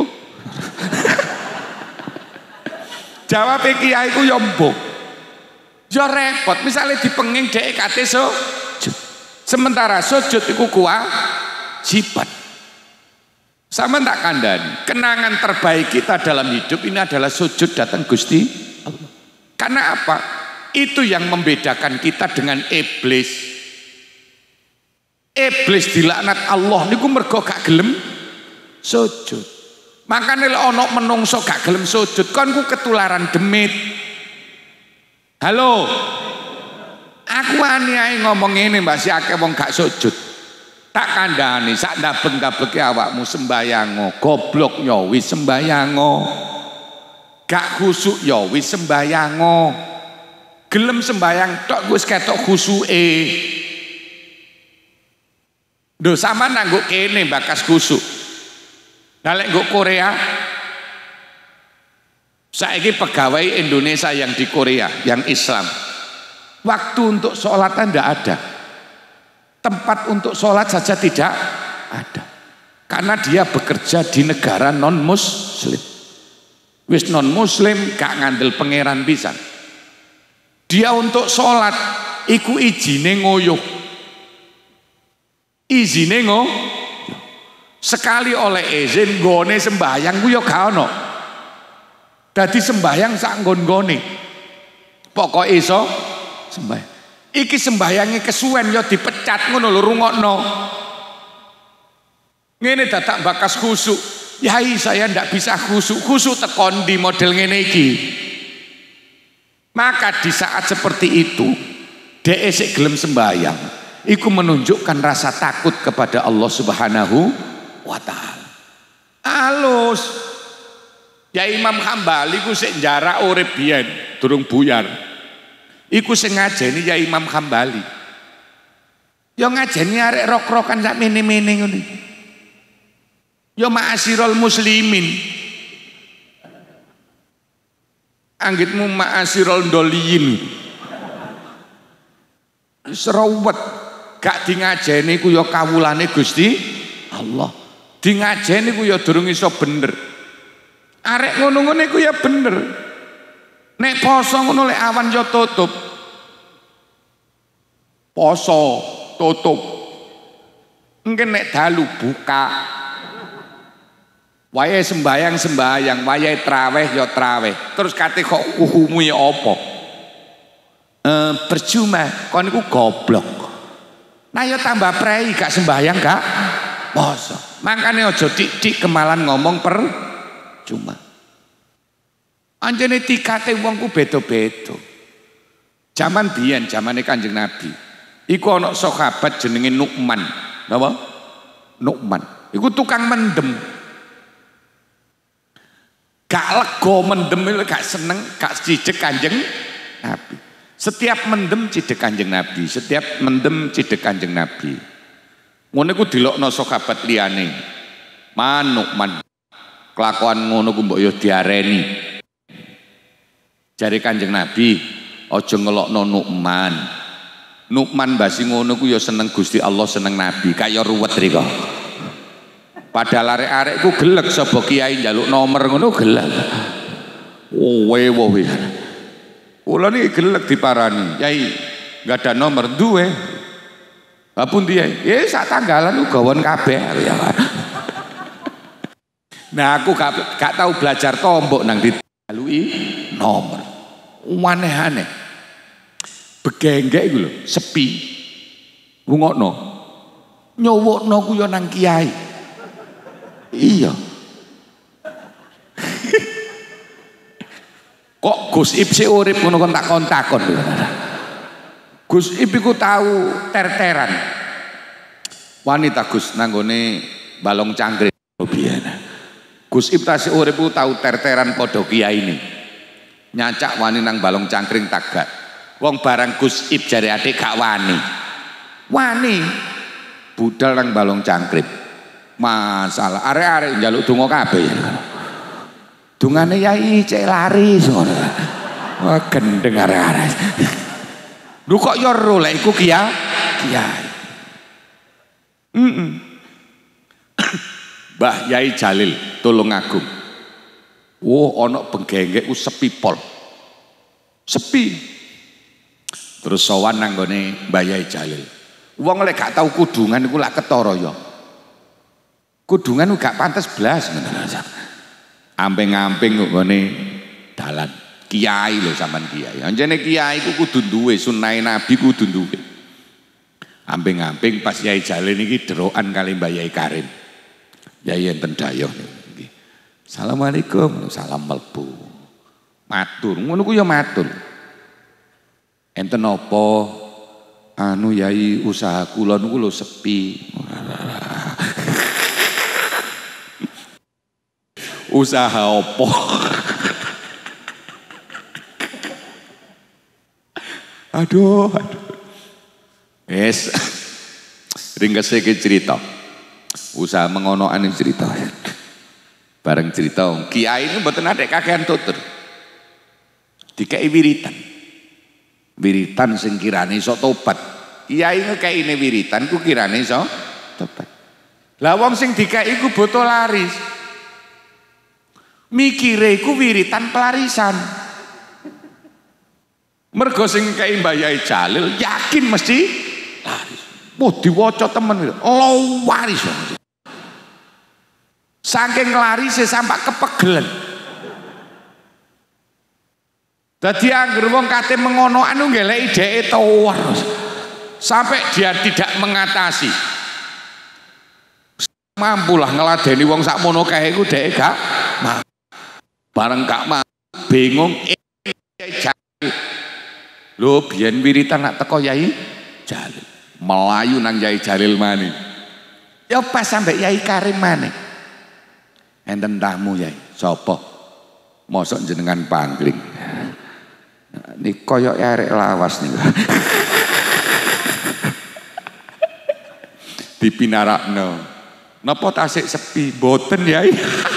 Jawab kiai ku ya mbok. Ya repot, misale dipenging dhek kate sujud. Sementara sujud iku kewajiban. Sama tak kandhani, kenangan terbaik kita dalam hidup ini adalah sujud datang Gusti Allah. Karena apa? Itu yang membedakan kita dengan iblis. Iblis dilaknat Allah niku mergo gak gelem sujud. Makane lek ana menungso gak gelem sujud kon ku ketularan demit. Halo. Aku ani ae ngomong ngene Mbak si akeh wong gak sujud. Tak kandhani sak ndabek-ndabeke awakmu sembayango, goblok ya wis sembayango. Gak khusuk ya wis sembayango. Gelem sembayang tok wis ketok khusuke. Duh sama nangguk kene bakas kusuk. Nah lek nggo Korea saiki pegawai Indonesia yang di Korea yang Islam waktu untuk sholatan ndak ada. tempat untuk sholat saja tidak ada. Karena dia bekerja di negara non muslim. Wis non muslim gak ngandel pangeran pisan. Dia untuk sholat iku izine ngoyo. Izine ngo sekali oleh izin gone sembahyang ku ya gak ono. Dadi sembahyang sak nggon-gone. Pokoke iso sembahyang. Iki sembahyange kesuwen ya dipecat ngono lho rungokno. Ngene dadak bakas khusuk. Yai saya ndak bisa khusuk. Khusuk tekon di model ngene iki. Maka di saat seperti itu, dhek sik gelem sembahyang, iku menunjukkan rasa takut kepada Allah Subhanahu wa taala. Alus. Ya Imam Hambali ku sik jarak urip biyen, durung buyar. Iku sing ngajeni ya Imam Hambali. Ya ngajeni arek rok-rokan sak mene-mene ngono. Ya ma'asyiral muslimin. Anggitmu ma'asyiral doliyin. Serawet gak di ngajeni ku ya kawulane Gusti Allah. Di ngajeni ku ya durung iso bener. Arek ngono-ngono iku ya bener. Nek poso ngono lek awan ya tutup. Poso tutup. Mungkin nek dalu buka. Wayahe sembayang sembayang, wayahe traweh ya traweh. Terus kate kok uhumu ya apa? Eh percuma, kon niku goblok. Nah ya tambah prei gak sembayang gak poso. Makane aja dik-dik kemalan ngomong percuma. Anjene tikate wong ku beda-beda. Zaman biyen, zamane Kanjeng Nabi. Iku ana sahabat jenenge Nu'man. Napa? Nu'man. Iku tukang mendem. Gak lego mendem, gak seneng, gak cidek Kanjeng Nabi. Setiap mendem cidek Kanjeng Nabi, setiap mendem cidek Kanjeng Nabi. Ngono iku dilokno sahabat liyane. Manuk man. Kelakuan ngono ku mbok yo diareni. Jare Kanjeng Nabi, aja ngelokno Nu'man. Nu'man basi ngono ku yo seneng Gusti Allah, seneng Nabi, kaya ruwet riko. Padahal arek-arek ku gelek sapa kiai njaluk nomor ngono gelek. Owe wowe. Kula niki gelek diparani. Yai, enggak ada nomor duwe. Apun dia, ya sak tanggalan ku gawon kabeh. Nah aku gak, gak tahu belajar tombok nang dijalui nomor. Aneh-aneh. Begenggek iku lho, sepi. Rungokno. Nyowokno ku yo nang kiai. Iya. Kok Gus Ip sik urip ngono kon tak kontakon. Gus Ip iku tahu ter-teran. Wanita Gus nanggone balong cangkring biyen. Gus Ip tasik urip iku tahu ter-teran padha kiai ini. Nyacak wani nang balong cangkring tagak. Wong barang Gus Ip jare adik gak wani. Wani budal nang balong cangkring. Masalah arek-arek njaluk donga kabeh. Dungane yai cek lari ngono. Wah gendeng arek-arek. Lho kok yo ro lek iku kiai. Kiai. Heeh. Mbah Yai Jalil Tulungagung. Wo ana benggengek ku sepi pol. Sepi. Terus sowan nang gone Mbah Yai Jalil. Wong lek gak tau kudungan iku lak ketara ya. Kudungan gak pantes blas ngono. Amping-amping kok ngene dalan. Kiai lho sampean kiai. Anjene kiai ku kudu duwe sunnahe Nabi kudu duwe. Amping-amping pas Yai Jalil niki derokan kali Mbah Yai Karim. Yai enten dayoh niki. Assalamualaikum, salam mlebu. Matur, ngono ku ya matur. Enten apa? Anu Yai usaha kula niku lho sepi. Usaha opo? Aduh, aduh. Yes. Ringkese iki cerita. Usaha mengonoan cerita. Bareng cerita kiai ini mboten adek kakean tutur. Dikei wiritan. Wiritan sing kirane iso tobat. Yai ngekei ini wiritan ku kirane iso tobat. Lah wong sing dikei ku boto laris. Mikire iku wiritan pelarisan. Mergo sing kei Mbah Yai Jalil yakin mesti laris. Wah diwaca temen lo waris. Saking larise sampai kepegelen. Dadi anggere wong kate mengono anu ngeleki dheke terus. Sampai dia tidak mengatasi. Mampulah ngeladeni wong sakmono kae iku dheke gak mampu. Bareng gak mampu bingung lho biyen wiritan nak teko Yai Jalil. Melayu nang Yai Jalil maneh. Ya pas sampai Yai Karim maneh. Enten tamu Yai, sapa? Mosok jenengan pangling. Nih koyok arek lawas nih. Dipinarakno. Napa tasik sepi? Boten Yai.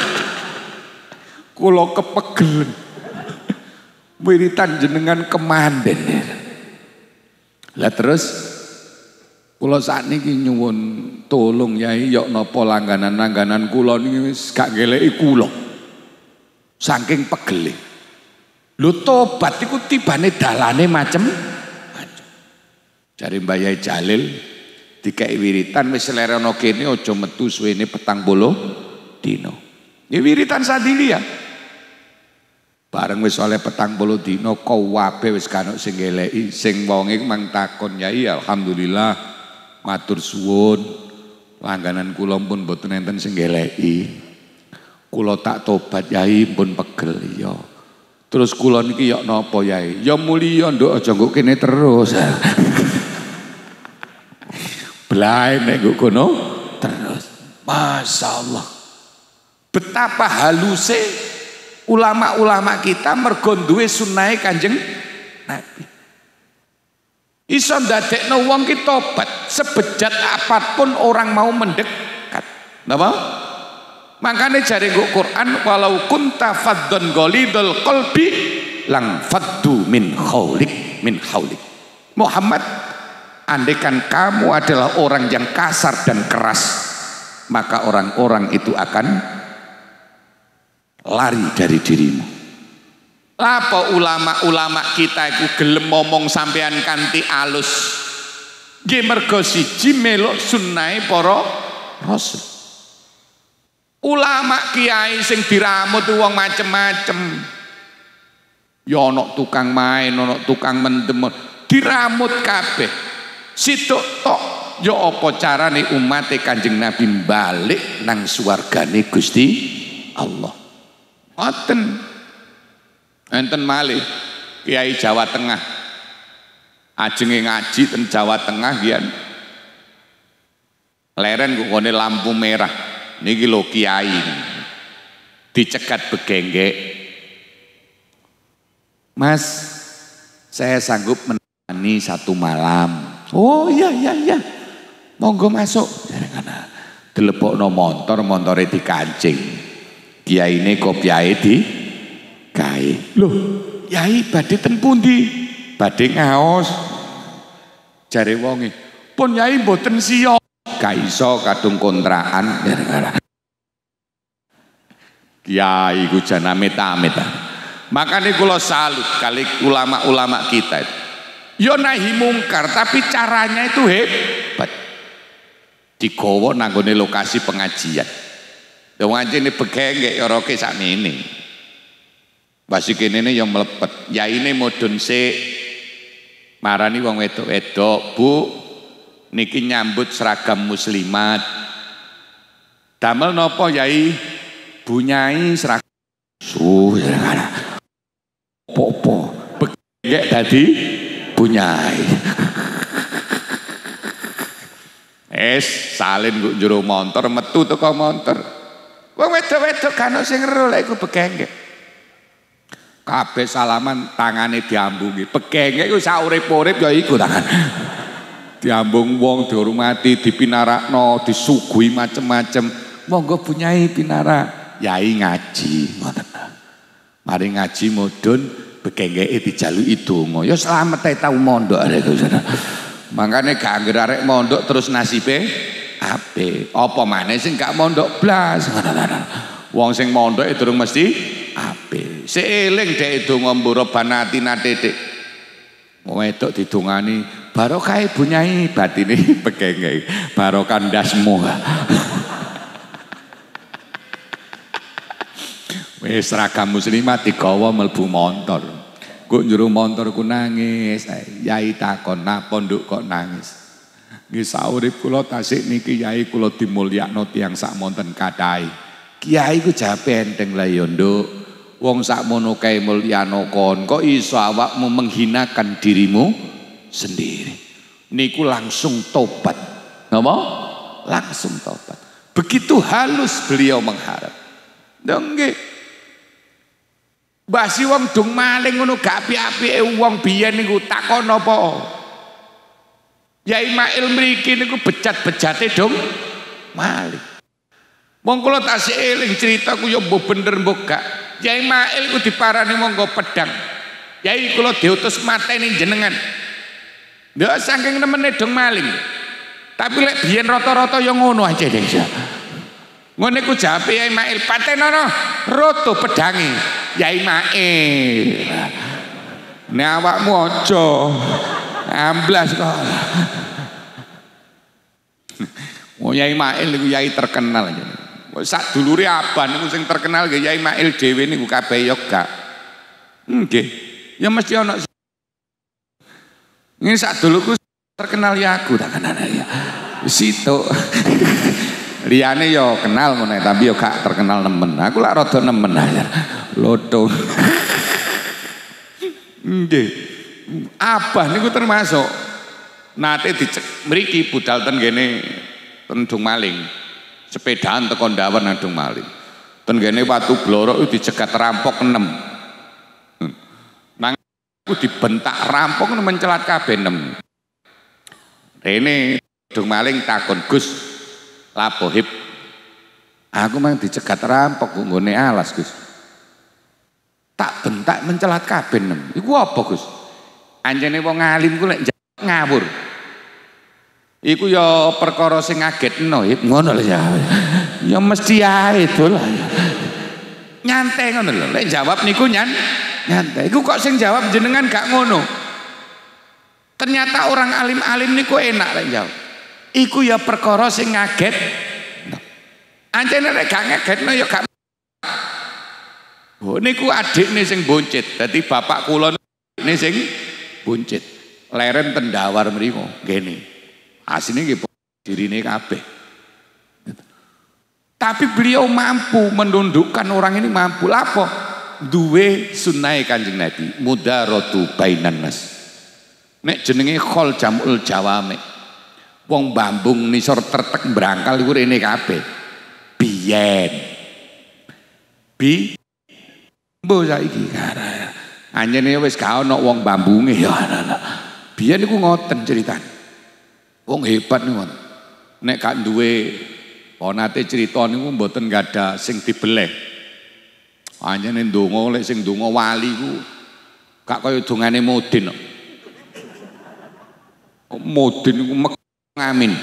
Kula kepegelen. Wiritan jenengan kemanden. Lah terus kula sakniki nyuwun tolong Yai yok napa langganan-langganan kula niki wis gak ngeleki kula. Saking pegele. Lho tobat iku tibane dalane macem macem. Jare Mbah Yai Jalil dikei wiritan wis lerono kene aja metu suwene petang puluh dina. Ya wiritan sadilia. Bareng wis oleh petang puluh dina kabeh wis kanuk sing ngeleki, sing wonge mang takon Yai alhamdulillah matur suwun langganan kula pun mboten enten sing ngeleki. Kula tak tobat Yai pun pegel ya. Terus kula niki yok napa Yai? Ya mulya nduk aja nggo kene terus. Blae nek nggo kono terus. Masyaallah. Betapa haluse ulama-ulama kita mergo duwe sunnahe Kanjeng Nabi. Iso ndadekno wong ki tobat sebejat apapun orang mau mendekat. Napa? Makanya jare nggo Quran walau kunta faddon ghalidul qalbi lang faddu min khaulik min haulik. Muhammad, andaikan kamu adalah orang yang kasar dan keras, maka orang-orang itu akan lari dari dirimu. Apa ulama-ulama kita itu gelem ngomong sampean kanthi alus? Nggih mergo siji melok sunnahe para rasul. Ulama kiai sing diramut wong macem-macem. Ya ana tukang main, ana tukang mendem, diramut kabeh. Situk tok ya apa carane umat Kanjeng Nabi balik nang swargane Gusti Allah. Ngoten. Enten malih kiai Jawa Tengah. Ajenge ngaji ten Jawa Tengah kian. Leren kok ngene lampu merah. Niki lho kiai dicegat begenggek. Mas, saya sanggup menemani satu malam. Oh iya iya iya, monggo masuk. Dilepokno motor, montore dikancing. Kiai ini kopiahe di gawe. Loh, Yai badhe ten pundi? Badhe ngaos. Jare wonge, pun Yai mboten siya. Gak iso kadung kontrakan. Kiai ku jan amit-amit. Makanya kula salut kali ulama-ulama kita itu. Yo nahi mungkar tapi caranya itu hebat. Digawa nanggone lokasi pengajian. Wong anjene begengek ya roke sakmene. Basi kene yo mlepet. Yaine modon sik. Marani wong wedok-wedok, Bu. Niki nyambut seragam muslimat. Damel nopo Yai? Bunyai seragam suh popo begek tadi bunyai. Es salin kok jero montor metu teko montor. Wong wedok-wedok kan sing ero lek iku begengek. Kabeh salaman tangane diambungi. Begengek iku sak urip-urip ya iku tangan. Diambung wong dihormati, dipinarakno, disuguhi macem-macem. Monggo bunyai pinarak. Yai ngaji, ngoten. Mari ngaji mudhun begengeke dijaluki donga. Ya slamet ae tau mondok arek. Makanya gak anggere arek mondok terus nasibe apik. Apa maneh sing gak mondok blas. Wong sing mondok itu durung mesti apik. Seeling dek donga mbura banatina titik. Wedok didongani barokah ibu nyai batine pekenge barokah ndasmu. Wis seragam muslimat digawa mlebu montor. Kok njero montor ku nangis. Yai takon napa nduk kok nangis. Nggih saurip kula tasik niki yai kula dimulyakno tiyang sak monten kathah. Kiai ku jape enteng lah ya nduk. Wong sakmono kae mulyano kon kok iso awakmu menghinakan dirimu sendiri. Niku langsung tobat. Napa? Langsung tobat. Begitu halus beliau mengharap. Nggih. Basi wong dong maling ngono gak apik-apike wong biyen niku takon apa? Yai Mail mriki niku bejat-bejate dong maling. Wong kula tasih eling cerita ku ya mbok bener mbok gak. Yai Mail ku diparani monggo pedang. Yai kula diutus mateni jenengan. Ndak saking nemene dong maling. Tapi lek biyen rata-rata ya ngono aja deh. Ngono iku jape Yai Mail patenono roto pedangi. Yai Mail. Nek awakmu aja amblas kok. Oh Yai Mail niku yai terkenal. Sak dulure Aban niku sing terkenal nggih Yai Mail dhewe niku kabeh ya gak. Nggih. Ya mesti ana. Ini sak dulurku terkenal ya aku tak kenal ya. Situ. Liyane yo kenal ngono tapi yo gak terkenal nemen. Aku lak rada nemen aja. Loto. Nggih. Abah niku termasuk nate dicek mriki budal ten kene ten Dung Maling. Sepedaan teko ndawan nang Dung Maling. Ten kene Watu Blorok itu dicegat rampok enam. Nang aku dibentak rampok mencelat kabeh enam. Rene Dung Maling takon Gus lapo hip aku mang dicegat rampok nggone alas Gus tak bentak mencelat kabeh nem iku apa Gus anjene wong alim ku lek ngawur iku ya perkara sing ngagetno hip ngono lho ya ya mesti ae dolah nyantai ngono lho lek jawab niku nyan nyantai iku kok sing jawab jenengan gak ngono ternyata orang alim-alim niku enak lek jawab iku ya perkara sing ngaget. Ancene nek gak ngagetno ya gak. Oh niku adikne sing boncit. Dadi bapak kula ne sing boncit. Leren tendawar mriku ngene. Asline nggih dirine kabeh. Tapi beliau mampu menundukkan orang ini mampu lapo? Duwe sunnahe Kanjeng Nabi, mudaratu bainan nas. Nek jenenge khol jamul jawame. Wong Bambung nisor tertek berangkal iku rene kabeh. Biyen. Bi mbo saiki karena anjene wis gak ana wong Bambunge ya. Biyen niku ngoten ceritane. Wong hebat niku. Nek gak duwe ponate cerita niku mboten gadah sing dibeleh. Anjene ndonga lek sing ndonga wali ku gak kaya dongane Mudin kok. Mudin niku amin.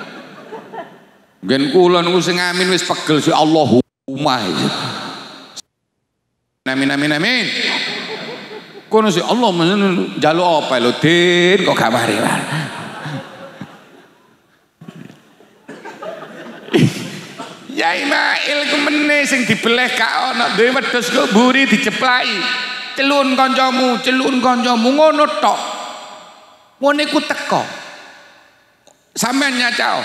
Gen kula niku sing amin wis pegel si Allahumma. Amin amin amin. Kono si Allah njaluk apa lho Din kok gak mari. Yai Mail ku meneh sing dibeleh gak ana duwe wedhus kok mburi dijeplaki. Celun kancamu, celun kancamu ngono tok. Ngene ku teko. Sampeyan nyacao.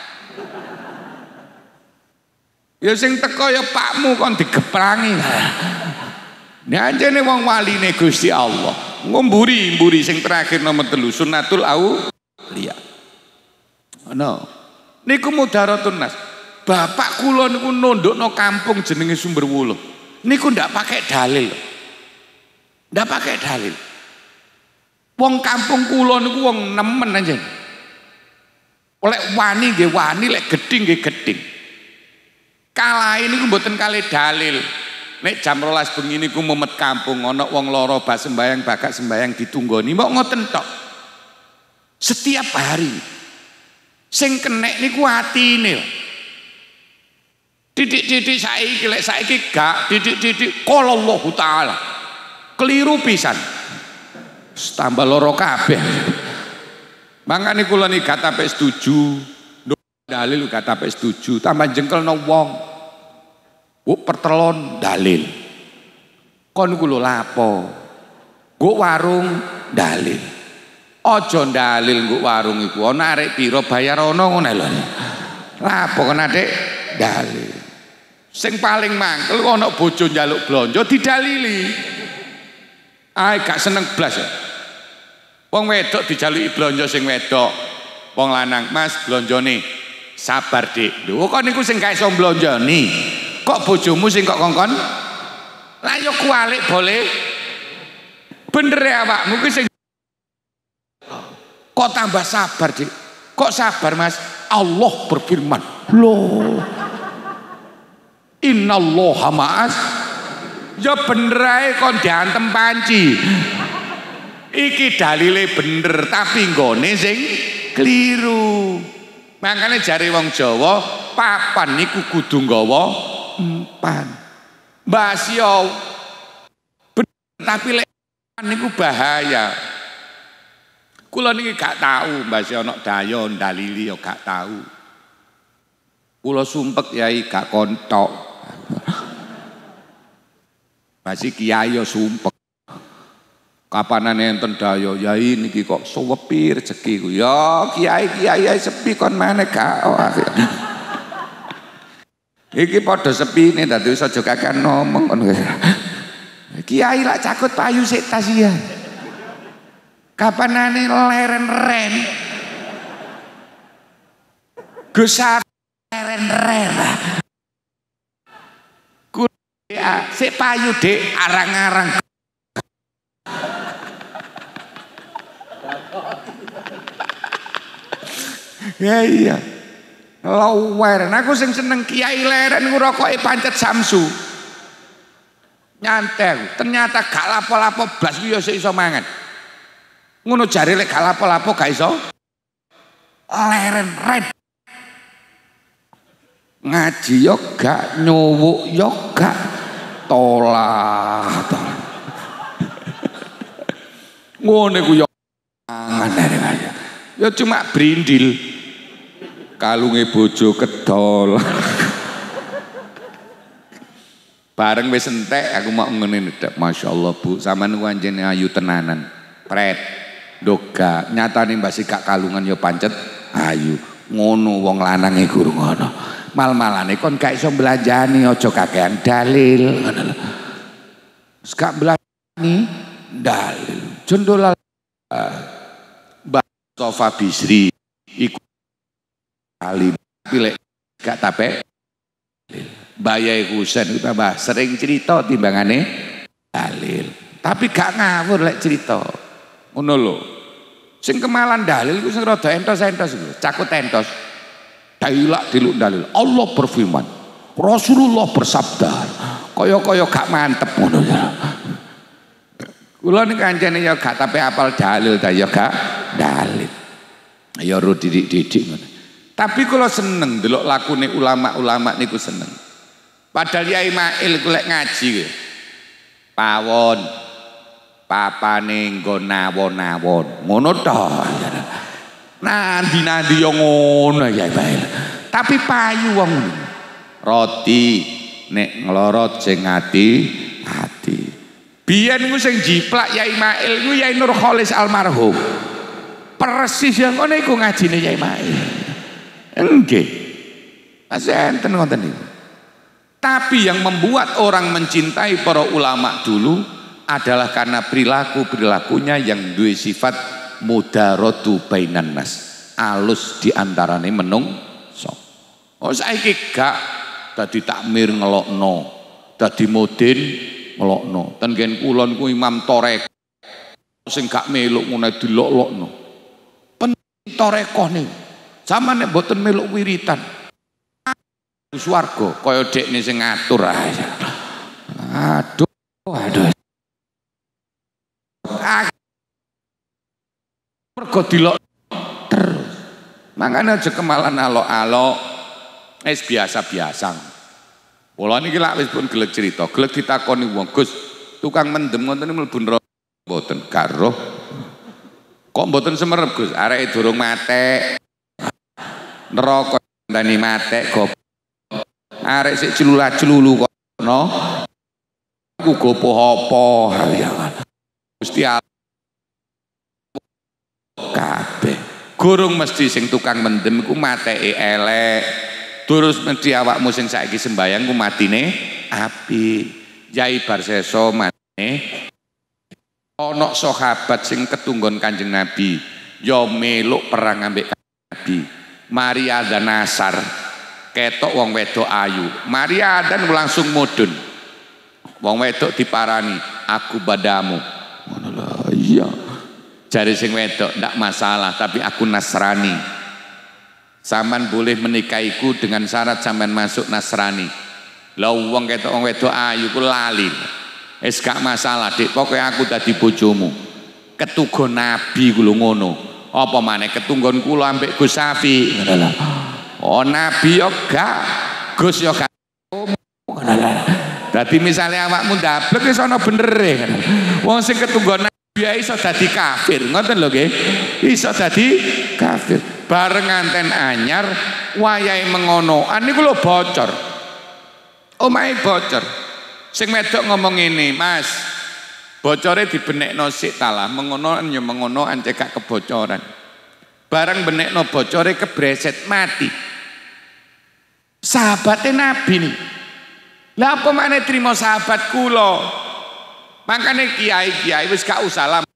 Ya sing teko ya pakmu kon digeprangi. Nek anjene wong waline Gusti Allah, ngomburi mburi sing terakhir nomor telu sunnatul auliya. Ono. Niku mudaratun nas. Bapak kula niku nundukno kampung jenenge Sumberwuluh. Niku ndak pakai dalil. Ndak pakai dalil. Wong kampung kula niku wong nemen anjen. Oleh wani nggih wani, lek geding nggih geding. Kalah niku mboten kalih dalil. Nek jam rolas bengi niku memet kampung ana wong lara bas sembayang bakak sembayang ditunggoni mbok ngoten tok. Setiap hari. Sing kenek niku atine. Didik-didik saiki lek saiki gak didik-didik qala Allah taala. Keliru pisan. Tambah loro kabeh. Mangane kula niki gak sampe setuju. Dalil gak sampe setuju, tambah jengkelno wong. Bu pertelon dalil. Kon kula lapo? Nggo warung dalil. Aja dalil nggo warung iku ana arek pira bayar ana ngono lho. Lah apa kok adek dalil. Sing paling mangkel ana bojo njaluk blonjo didalili. Ae gak seneng blas ya. Wong wedok dijaluki blonjo sing wedok. Wong lanang, "Mas, blonjone." Sabar, Dik. Lho kok niku sing gak iso blonjoni. Kok bojomu sing kok kongkon? Lah yo kualik boleh. Bener ya awakmu ku sing kok tambah sabar, Dik? Kok sabar, Mas? Allah berfirman, loh, innallaha ma'as. Ya bener ae kon diantem panci. Iki dalile bener, tapi nggone sing keliru. Makanya jare wong Jawa, papan niku kudu nggawa empan. Mbas yo bener, tapi lek niku bahaya. Kula niki gak tahu mbase ana daya dalili ya gak tahu. Kula sumpek yai gak kontok. Masih kiai ya sumpek. Kapanane enten daya yai niki kok suwepi rezekiku. Ya kiai-kiai sepi kon maneh gak. Iki padha sepine dadi wis aja kakean ngomong ngono. Kiai lak cakut payu sik tas ya. Kapanane leren-ren. Gusar leren-ren. Kuliah sik payu Dik arang-arang. Ya iya. Laweren aku sing seneng kiai leren ku rokoke pancet Samsu. Nyantel, ternyata gak lapo-lapo blas ku ya sik iso mangan. Ngono jare lek gak lapo-lapo gak iso leren red. Ngaji yo gak, nyuwuk yo gak, tolak. Ngono ku yo mangan. Ya cuma brindil. Kalunge bojo kedol. Bareng wis entek aku mau ngene ndak. Masyaallah Bu, sampean ku anjene ayu tenanan. Pret. Doga nyatane mbasi gak kalungan ya pancet ayu. Ngono wong lanang e guru ngono. Mal-malane kon gak iso belanjani aja kakean dalil ngono lho. Wis gak belanjani dalil. Jendol Mbah Mustofa Bisri iku alim pilek gak tape Bayai Husain itu tambah sering cerita timbangane dalil tapi gak ngawur lek cerita ngono lho sing kemalan dalil ku sing rada entos-entos lho cakut entos dailak diluk dalil Allah berfirman Rasulullah bersabda kaya-kaya gak mantep ngono ya kula ning kancane ya gak tape apal dalil ta ya gak dalil ya ro didik-didik ngono. Tapi kalau seneng delok lakune ulama-ulama niku seneng. Padahal Yai Mail ku lek ngaji pawon papane nggo nawon-nawon. Ngono to. Nandi-nandi yo ngono Yai Mail. Tapi payu wong roti nek nglorot sing ati-ati. Biyen ku sing jiplak Yai Mail ku Yai Nur Kholis almarhum. Persis yang ngono iku ngajine Yai Mail. Enggak, masih enten ngoten niku. Tapi yang membuat orang mencintai para ulama dulu adalah karena perilaku-perilakunya yang duwe sifat mudaratu bainan nas, alus diantarane menungso. Oh saiki gak dadi takmir ngelokno, dadi modin ngelokno. Ten gen kulon ku Imam Torek sing gak meluk ngono dilok-lokno. Penting torekoh niku. Sama nek mboten meluk wiritan. Swarga kaya dekne sing ngatur ae. Aduh, aduh. Mergo dilok Makanya aja kemalan alok-alok, es biasa-biasa. Kula niki lak wis pun gelek cerita, gelek ditakoni wong, Gus, tukang mendem ngoten mlebu neraka mboten? Karo. Kok mboten semerep, Gus? Areke durung matek. Neraka ndani matek kok. Arek sik celula-celulu kok no. Ku gopoh apa? Gusti Allah kabeh. Gurung mesti sing tukang mendem ku mateke elek. Terus mesti awakmu sing saiki sembayang ku matine api. Yai bar sesa matine ana sahabat sing ketunggon Kanjeng Nabi ya meluk perang ambek Nabi. Maria dan Nasar ketok wong wedok ayu. Maria dan langsung mudhun. Wong wedok diparani, aku badamu. Ngono lho, iya. Jari sing wedok ndak masalah, tapi aku Nasrani. Saman boleh menikahiku dengan syarat saman masuk Nasrani. Lah wong ketok wong wedok ayu ku lali. Wis gak masalah, Dik, pokoke aku dadi bojomu. Ketugon Nabi ku lho ngono. Apa maneh ketunggon kula ambek Gus Safi. Oh Nabi yo gak, Gus yo gak. Dadi misale awakmu ndablek wis ana benere. Wong sing ketunggon Nabi iso dadi kafir, ngoten lho nggih. Iso dadi kafir. Bareng nganten anyar wayahe mengonoan niku lho bocor. Omahe bocor. Sing wedok ngomong ngene, Mas. Bocore dibenekno sik talah, mengonoan ya mengonoan cekak kebocoran. Bareng benekno bocore kebreset mati. Sahabatnya Nabi nih. Lah apa maneh trimo sahabat kula? Makane kiai-kiai wis gak usah lah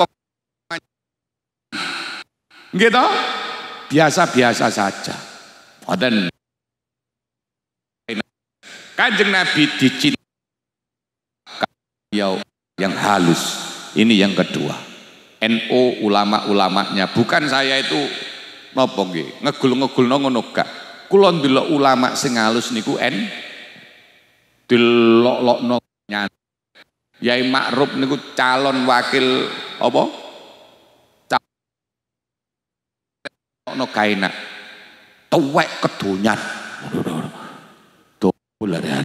gitu, biasa-biasa saja. Wonten Kanjeng Nabi dicintai yang halus. Ini yang kedua. N U ulama-ulamanya, bukan saya itu napa nggih, ngegul-ngegulno ngono gak. Kula ndelok ulama sing halus niku en delok-lokno nyata. Yai Ma'ruf niku calon wakil apa? Calon kaina. Tuwek kedonyan. Dolar.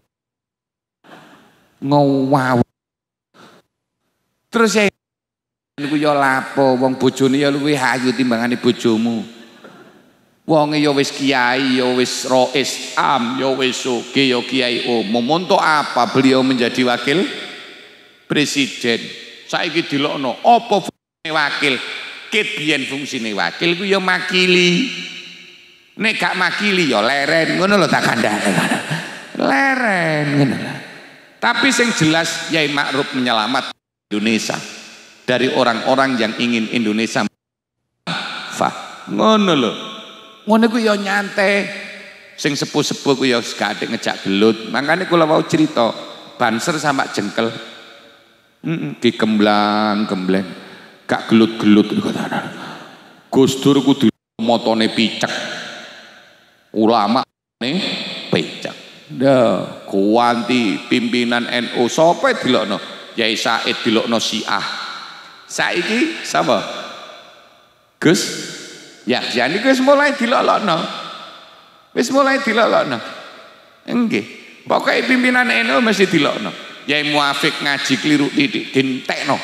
Ngowaw. Terus ya niku ya lapo wong bojone ya luwih ayu timbangane bojomu. Wonge ya wis kiai, ya wis rois am, ya wis sugih, ya kiai umum. Untuk apa beliau menjadi wakil presiden? Saiki dilokno apa fungsine wakil? Ket biyen fungsine wakil ku ya makili. Nek gak makili ya leren, ngono lho tak kandhane. Leren ngono. Tapi sing jelas Yai Ma'ruf menyelamat Indonesia dari orang-orang yang ingin Indonesia fah. Ngono lho. Ngono ku ya nyantai. Sing sepuh-sepuh ku ya gak ngejak gelut. Makanya kula mau cerita banser sama jengkel. Heeh, ki kemblang-gembleng. Gak gelut-gelut iku ta. Gus Dur kudu motone picek. Ulama ne picek. Dah, kuanti pimpinan N U sapa dilokno? Yai Said dilokno Syiah. Saiki sapa? Gus ya, jadi wis mulai dilolokno. Wis mulai dilolokno. Nggih. Pokoke pimpinan N U mesti dilokno. Yai Muafik ngaji kliru titik dintekno.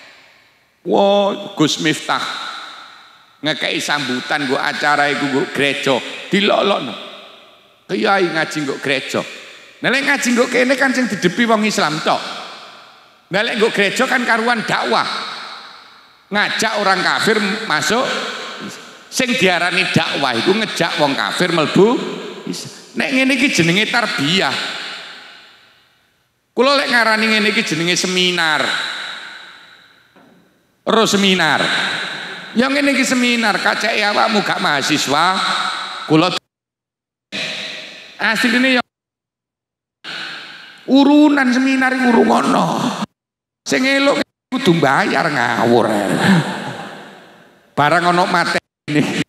Wah, Gus Miftah ngekei sambutan nggo acara iku nggo gereja, dilolokno. Kiai ngaji nggo gereja. Nek ngaji nggo kene kan sing didepi wong Islam tok. Nek nggo gereja kan karuan dakwah. Ngajak orang kafir masuk. Sing diarani dakwah iku ngejak wong kafir mlebu. Nek ngene iki jenenge tarbiyah. Kula lek ngarani ngene iki jenenge seminar. Ro seminar. Yang ngene iki seminar, kacake awakmu gak mahasiswa, kula asline ya urunan seminar iku urungono. Sing elok kudu bayar ngawur. Barang ono mate ini.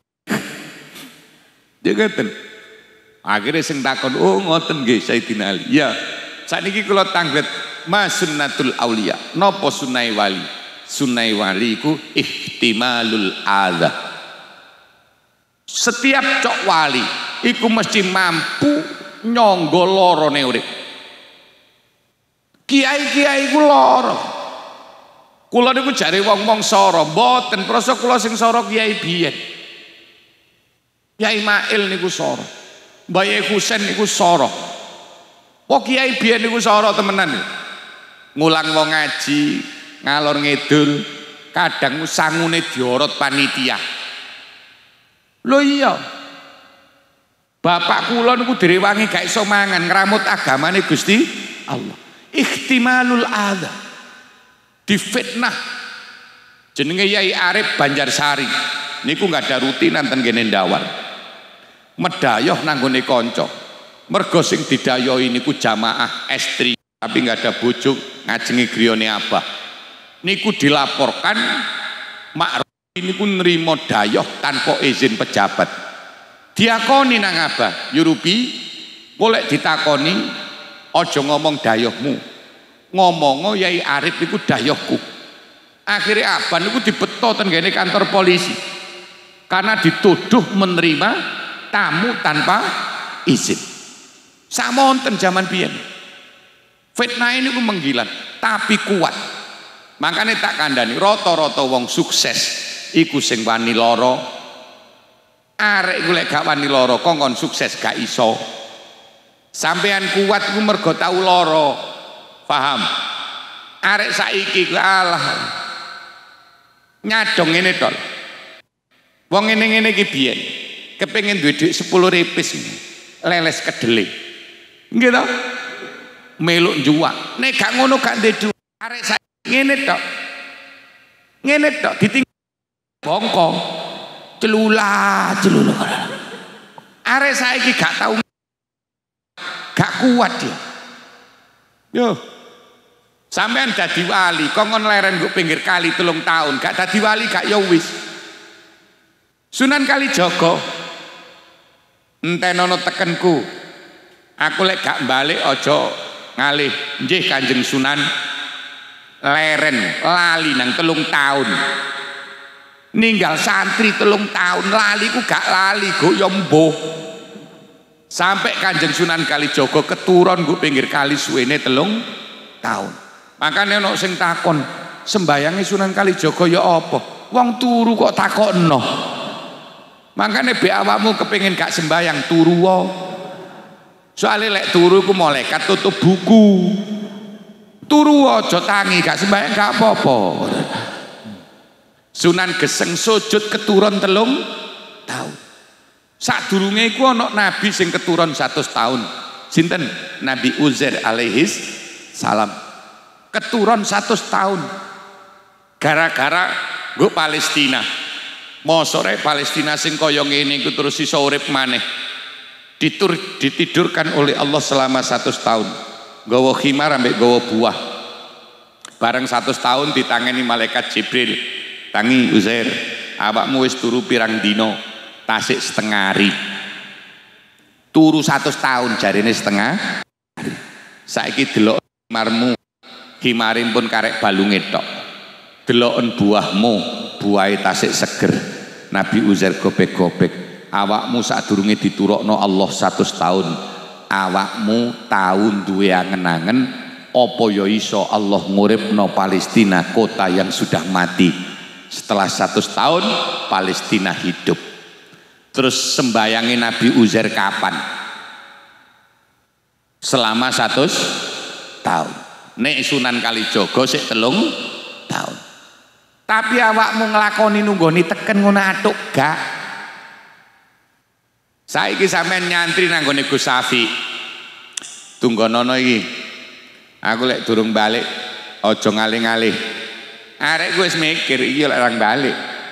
Ngoten. Akhirnya sing takon, oh ngoten nggih Sayyidina Ali. Ya, sakniki kula tanglet masunnatul auliya. Napa sunai wali? Sunai wali ku ihtimalul adza. Setiap cok wali iku mesti mampu nyangga larane urip. Kiai-kiai ku lara. Kula niku jare wong-wong sara, mboten prasa kula sing sara kiai biyen. Kiai Mail niku sara. Mbaye Husain niku sara. Oh kiai biyen niku sara temenan. Ngulang wong ngaji, ngalor ngidul, kadang sangune diorot panitia. Lho iya. Bapak kula niku direwangi gak iso mangan ngramut agamane Gusti Allah. Ihtimalul adza. Difitnah. Jenenge Yai Arif Banjarsari. Niku gak ada rutinan ten kene ndawar. Medayoh nanggone kanca. Mergo sing didayohi niku jamaah estri tapi gak ada bojo ngajengi griyane abah. Niku dilaporkan Mak niku nrimo dayoh tanpa izin pejabat. Diakoni nang abah, Yurubi, golek ditakoni, aja ngomong dayohmu. Ngomongo Yai Arif niku dayohku. Akhirnya abah niku dibeto ten kene kantor polisi. Karena dituduh menerima tamu tanpa izin. Samonten zaman biyen. Fitnah ini ku menggilan, tapi kuat. Makanya tak kandani rata-rata wong sukses iku sing wani lara. Arek iku lek gak wani lara kongkon sukses gak iso. Sampean kuat iku mergo tau lara. Paham? Arek saiki alah nyadong ngene tol. Wong ngene-ngene iki biyen kepengin duwe dhuwit sepuluh ripis leles kedele. Nggih to? Meluk juak. Nek gak ngono gak ndek dhuwit. Arek saiki ngene tok. Ngene tok ditinggal bongko. Celula, celula. Arek saiki gak tau gak kuat dia. Yo. Sampean dadi wali, kongkon leren nggo pinggir kali telung tahun, gak dadi wali gak ya wis. Sunan Kalijaga entenono tekenku. Aku lek gak balik aja ngalih. Nggih Kanjeng Sunan. Leren lali nang telung tahun. Ninggal santri telung tahun lali ku gak lali go ya mbuh. Sampai Kanjeng Sunan Kalijaga keturun go pinggir kali suwene telung tahun. Makanya ono sing takon, sembayange Sunan Kalijaga ya apa? Wong turu kok takokno. Makanya be awakmu kepengin gak sembayang turu wae. Soale lek turu ku malaikat tutup buku. Turu aja tangi gak sembayang gak apa-apa. Sunan Geseng sujud keturun telung tahun. Sadurunge iku ana nabi sing keturun seratus tahun. Sinten? Nabi Uzair alaihis salam. Keturun seratus tahun. Gara-gara nggo Palestina. Mosore Palestina sing kaya ngene iku terus iso urip maneh. Ditur, ditidurkan oleh Allah selama seratus tahun. Gawa khimar ambek gawa buah. Bareng seratus tahun ditangani malaikat Jibril. Tangi Uzair, awakmu wis turu pirang dino? Tasik setengah hari. Turu seratus tahun jarine setengah hari. Saiki delok khimarmu, khimarin pun karek balunge tok. Deloken buahmu, buahe tasik seger. Nabi Uzair gobek-gobek. Awakmu sadurunge diturokno Allah seratus tahun. Awakmu tahun duwe angen-angen apa ya iso Allah nguripno Palestina, kota yang sudah mati. Setelah seratus tahun Palestina hidup. Terus sembayangi Nabi Uzair kapan? Selama seratus tahun. Nek Sunan Kalijaga sik telung tahun. Tapi awakmu nglakoni nunggoni teken ngono atuk gak? Saiki sampean nyantri nang gone Gus Safi. Tunggonono iki. Aku lek durung balik aja ngalih-ngalih. Arek gue wis mikir iki lek orang balik.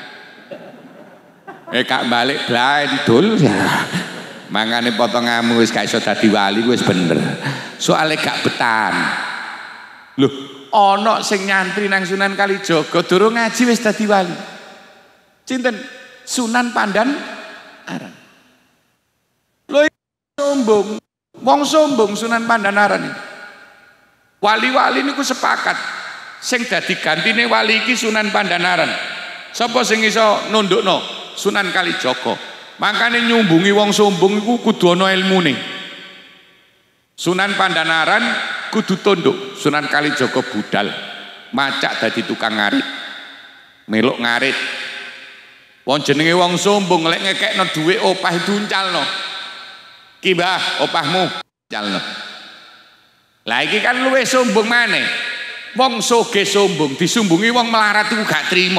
Eh kak balik blandul ya. Mangane potonganmu wis gak iso dadi wali wis bener. Soale gak betan. Loh, ana sing nyantri nang Sunan Kalijaga durung ngaji wis dadi wali. Cinten Sunan Pandan Aran. Lho sombong. Wong sombong Sunan Pandanaran iki. Wali-wali niku sepakat sing dadi gantine wali iki Sunan Pandanaran. Sapa sing iso nundukno? Sunan Kalijaga. Makane nyumbungi wong sombong iku kudu ana ilmune. Sunan Pandanaran kudu tunduk, Sunan Kalijaga budal, macak dadi tukang ngarit. Melok ngarit. Wong jenenge wong sombong lek ngekekno dhuwit opah diuncalno. Ki Mbah, opahmu uncalno. Lah iki kan luwih sombong maneh. Wong soge sombong disumbungi wong melarat iku gak trima.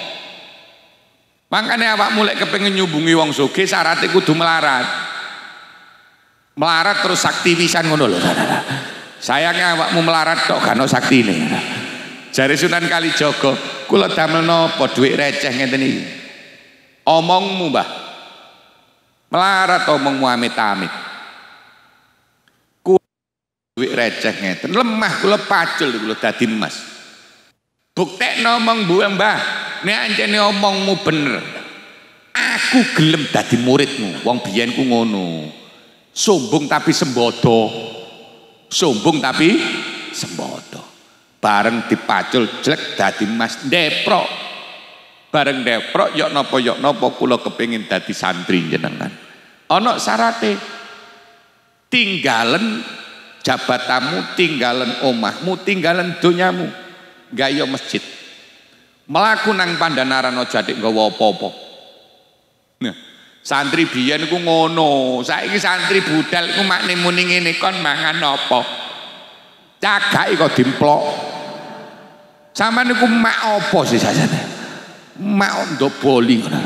Makane awakmu lek kepengin nyumbungi wong soge syaratnya kudu melarat. Melarat terus sakti pisan ngono lho. Sayangnya awakmu melarat tok gak ono saktine. Jare Sunan Kalijaga, kula damel napa dhuwit receh ngeten iki. Omongmu, Mbah. Melarat omongmu amit-amit. Kula dhuwit receh ngeten, lemah kula pacul kula dadi emas. Buktekno omong Mbah, nek anjene omongmu bener. Aku gelem dadi muridmu. Wong biyen ku ngono. Sombong tapi sembodo. Sombong tapi sembodo. Bareng dipacul jelek dadi mas deprok. Bareng deprok yok napa yok napa kula kepengin dadi santri jenengan. Ana syarate. Tinggalen jabatanmu, tinggalen omahmu, tinggalen donyamu. Gaya masjid. Melaku nang Pandanaran aja dik nggawa apa-apa. Nah, santri biyen iku ngono. Saiki santri budal iku makne muni ngene kon mangan apa? Cagake kok dimplok. Sampeyan niku mak apa sih sajane? Mak ndoboli ngono.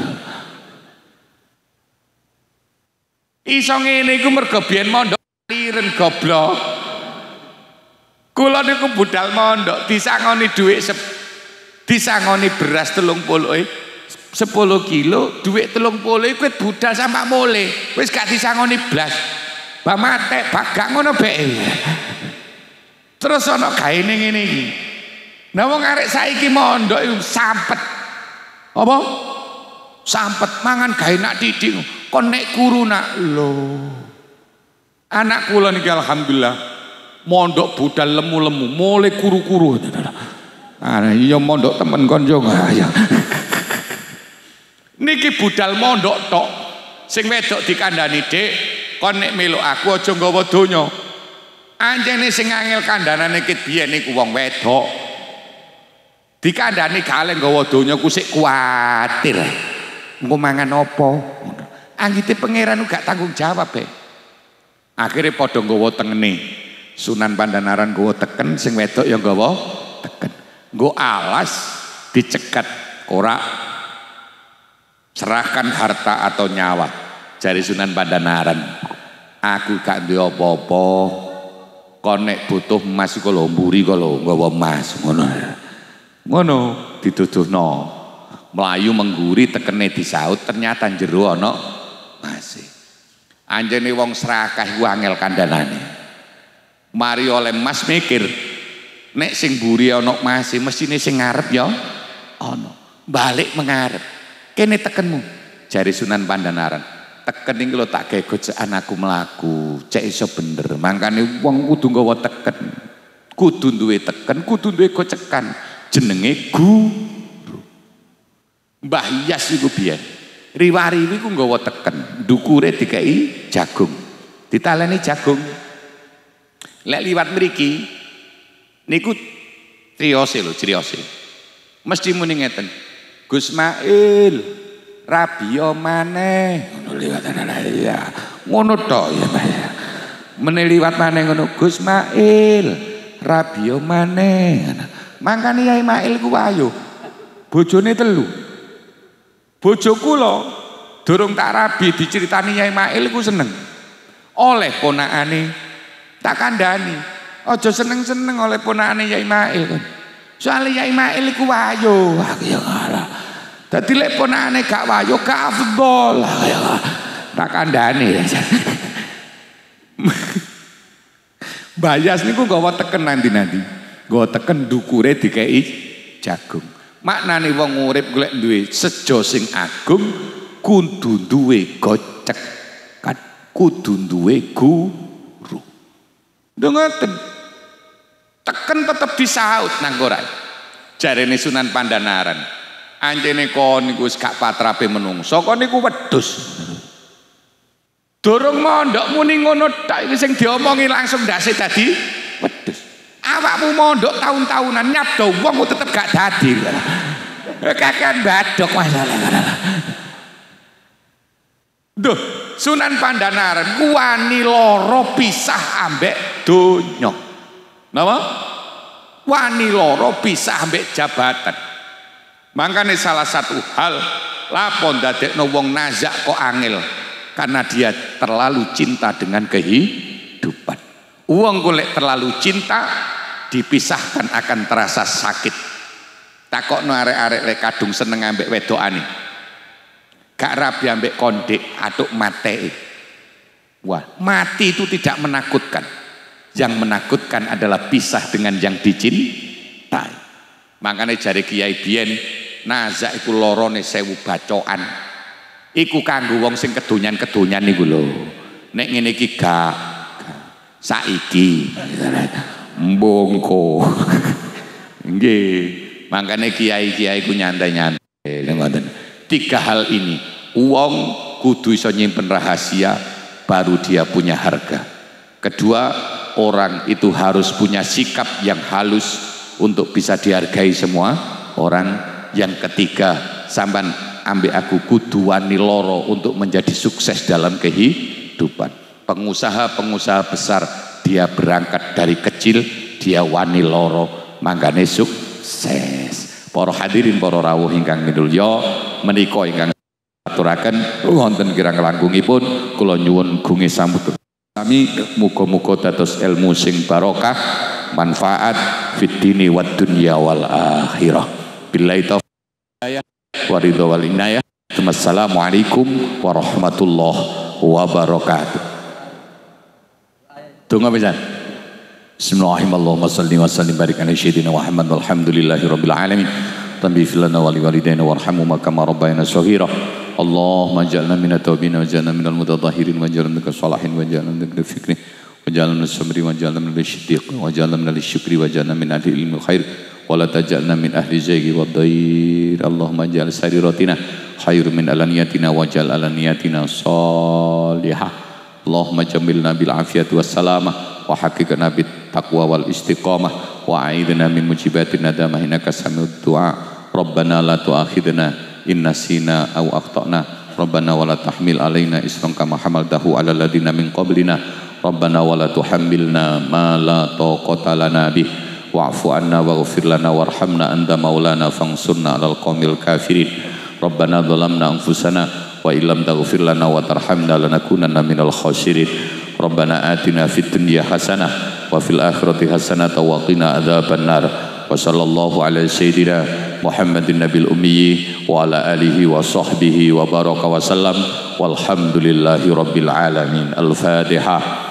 Iso ngene iku mergo biyen mondok liren goblok. Kula niku budal mondok disangoni dhuwit disangoni beras telung puluh eh sepuluh kilo duit telung puluh iku budal sampak mule wis gak disangoni blas ba mate bagak ngono bae terus ana gaene ngene iki nah wong arek saiki mondok iku sampet apa sampet mangan gawe nak didik kon nek kuru nak lho anak kula niki alhamdulillah mondok budal lemu-lemu mule kuru-kuru. Ah iya mondok temen kon yo ya. Niki budal mondok tok. Sing wedok dikandani, "Dik, kon nek meluk aku aja nggawa donya." Anjene sing angel kandhanane ket biyen niku wong wedok. Dikandani gale nggawa donya ku sik kuwatir. Engko mangan apa? Anggite pangeran gak tanggung jawab e. Akhire padha nggawa tengene. Sunan Pandanaran nggawa teken, sing wedok ya nggawa teken. Nggo alas dicekat ora serahkan harta atau nyawa. Jari Sunan Pandanaran, aku gak duwe apa-apa. Kon nek butuh emas iku lho mburi kok lho nggawa emas ngono. Ngono dituduhno. Melayu mengguri tekene disaut ternyata jero ana emas. Anjene wong serakah iku angel kandhanane. Mari oleh emas mikir nek sing mburi ana emas mesine sing ngarep ya ana. Balik mengarep. Kene tekenmu. Jari Sunan Pandanaran. Teken iki lho tak gawe gojekan aku mlaku, cek iso bener. Mangkane wong kudu nggawa teken. Kudu duwe teken, kudu duwe gocekan. Jenenge guru. Mbah Yas iku biyen. Riwari iku nggawa teken, ndukure dikai jagung. Ditaleni jagung. Lek liwat mriki niku triose lho, triose. Mesti muni ngeten. Gus Mail, rabiyo maneh. Ngono liwat ana ya. Ngono tok ya, Pak ya. Meneh liwat maneh ngono, Gus Mail, rabiyo maneh. Mangkane Yai Mail ku ayo. Bojone telu. Bojo kula durung tak rabi diceritani Yai Mail ku seneng. Oleh ponakane tak kandhani. Aja seneng-seneng oleh ponakane Yai Mail. Soale Yai Mail iku wayo. Aku ya ngalah. Dadi lek ponakane gak wayo gak afdol. Tak kandhani. Bayas niku nggawa teken nanti-nanti. Nggawa teken dukure dikei jagung. Maknane wong urip golek duwe sejo sing agung kudu duwe gocek. Kudu duwe guru. Ngoten. Teken tetep disaut nang koran. Jarene Sunan Pandanaran. Anjene kon niku wis gak patrape menungso, kon niku wedhus. Durung mondok muni ngono tok iki sing diomongi langsung ndase dadi wedhus. Awakmu mondok tahun-tahunan nyabdo wong tetep gak dadi. Kakean badhok masalah. Duh, Sunan Pandanaran wani loro pisah ambek donya. Napa? Wani loro pisah ambek jabatan. Makanya salah satu hal lapon dadekno wong nazak kok angel. Karena dia terlalu cinta dengan kehidupan. Uang golek terlalu cinta dipisahkan akan terasa sakit. Takokno arek-arek lek kadung seneng ambek wedokane. Gak rabi ambek kondek atuk mate. Wah, mati itu tidak menakutkan. Yang menakutkan adalah pisah dengan yang dicintai. Makanya jari Kiai biyen nazak iku lorone sewu bacokan. Iku kanggo wong sing kedonyan-kedonyan niku lho. Nek ngene iki gak saiki mbongko. Nggih, makane kiai-kiai ku nyantai-nyantai ngoten. Tiga hal ini, wong kudu iso nyimpen rahasia baru dia punya harga. Kedua, orang itu harus punya sikap yang halus untuk bisa dihargai semua orang. Yang ketiga, sampean ambek aku kudu wani loro untuk menjadi sukses dalam kehidupan. Pengusaha-pengusaha besar dia berangkat dari kecil, dia wani loro mangkane sukses. Para hadirin para rawuh ingkang minulya, menika ingkang aturaken wonten kirang langkungipun kula nyuwun gunge sambut kami muga-muga dados ilmu sing barokah, manfaat fid dini wad dunya wal akhirah. Billahi taufiq waridho wal inayah. Assalamualaikum warahmatullahi wabarakatuh. Tunggu pisan. Bismillahirrahmanirrahim. Shalli wa sallim barik ala sayyidina Muhammad walhamdulillahi rabbil alamin. Tambi filana wa liwalidayna warhamhuma kama rabbayana shaghira. Allahumma ij'alna minat tawbina wa ij'alna minal mutatahhirin wa ij'alna minal salihin wa ij'alna minal fikri wa ij'alna minal sabri wa ij'alna minal shiddiq wa ij'alna minal syukri wa ij'alna min ahli ilmi khair. Wala tajalna min ahli zaygi wa dhair. Allahumma ja'al sariratina khairu min alaniyatina wa ja'al alaniyatina salihah. Allahumma jamilna bil afiyati was salamah wa haqiqna bit taqwa wal istiqamah wa a'idna min mujibatin nadamah innaka sami'ud du'a. Rabbana la tu'akhidna in nasina aw akhtana. Rabbana wa la tahmil alaina isran kama hamaltahu ala ladina min qablina. Rabbana wa la tuhammilna ma la taqata lana bih. Wa'fu anna waghfir lana warhamna anta maulana fansurna 'alal qaumil kafirin. Rabbana dhalamna anfusana wa illam taghfir lana wa tarhamna lanakunanna minal khasirin. Rabbana atina fid dunya hasanah wa fil akhirati hasanah wa qina adzabannar. Wa sallallahu ala sayyidina Muhammadin nabil ummi wa ala alihi wa sahbihi wa baraka wa sallam walhamdulillahi rabbil alamin. Al-Fatihah.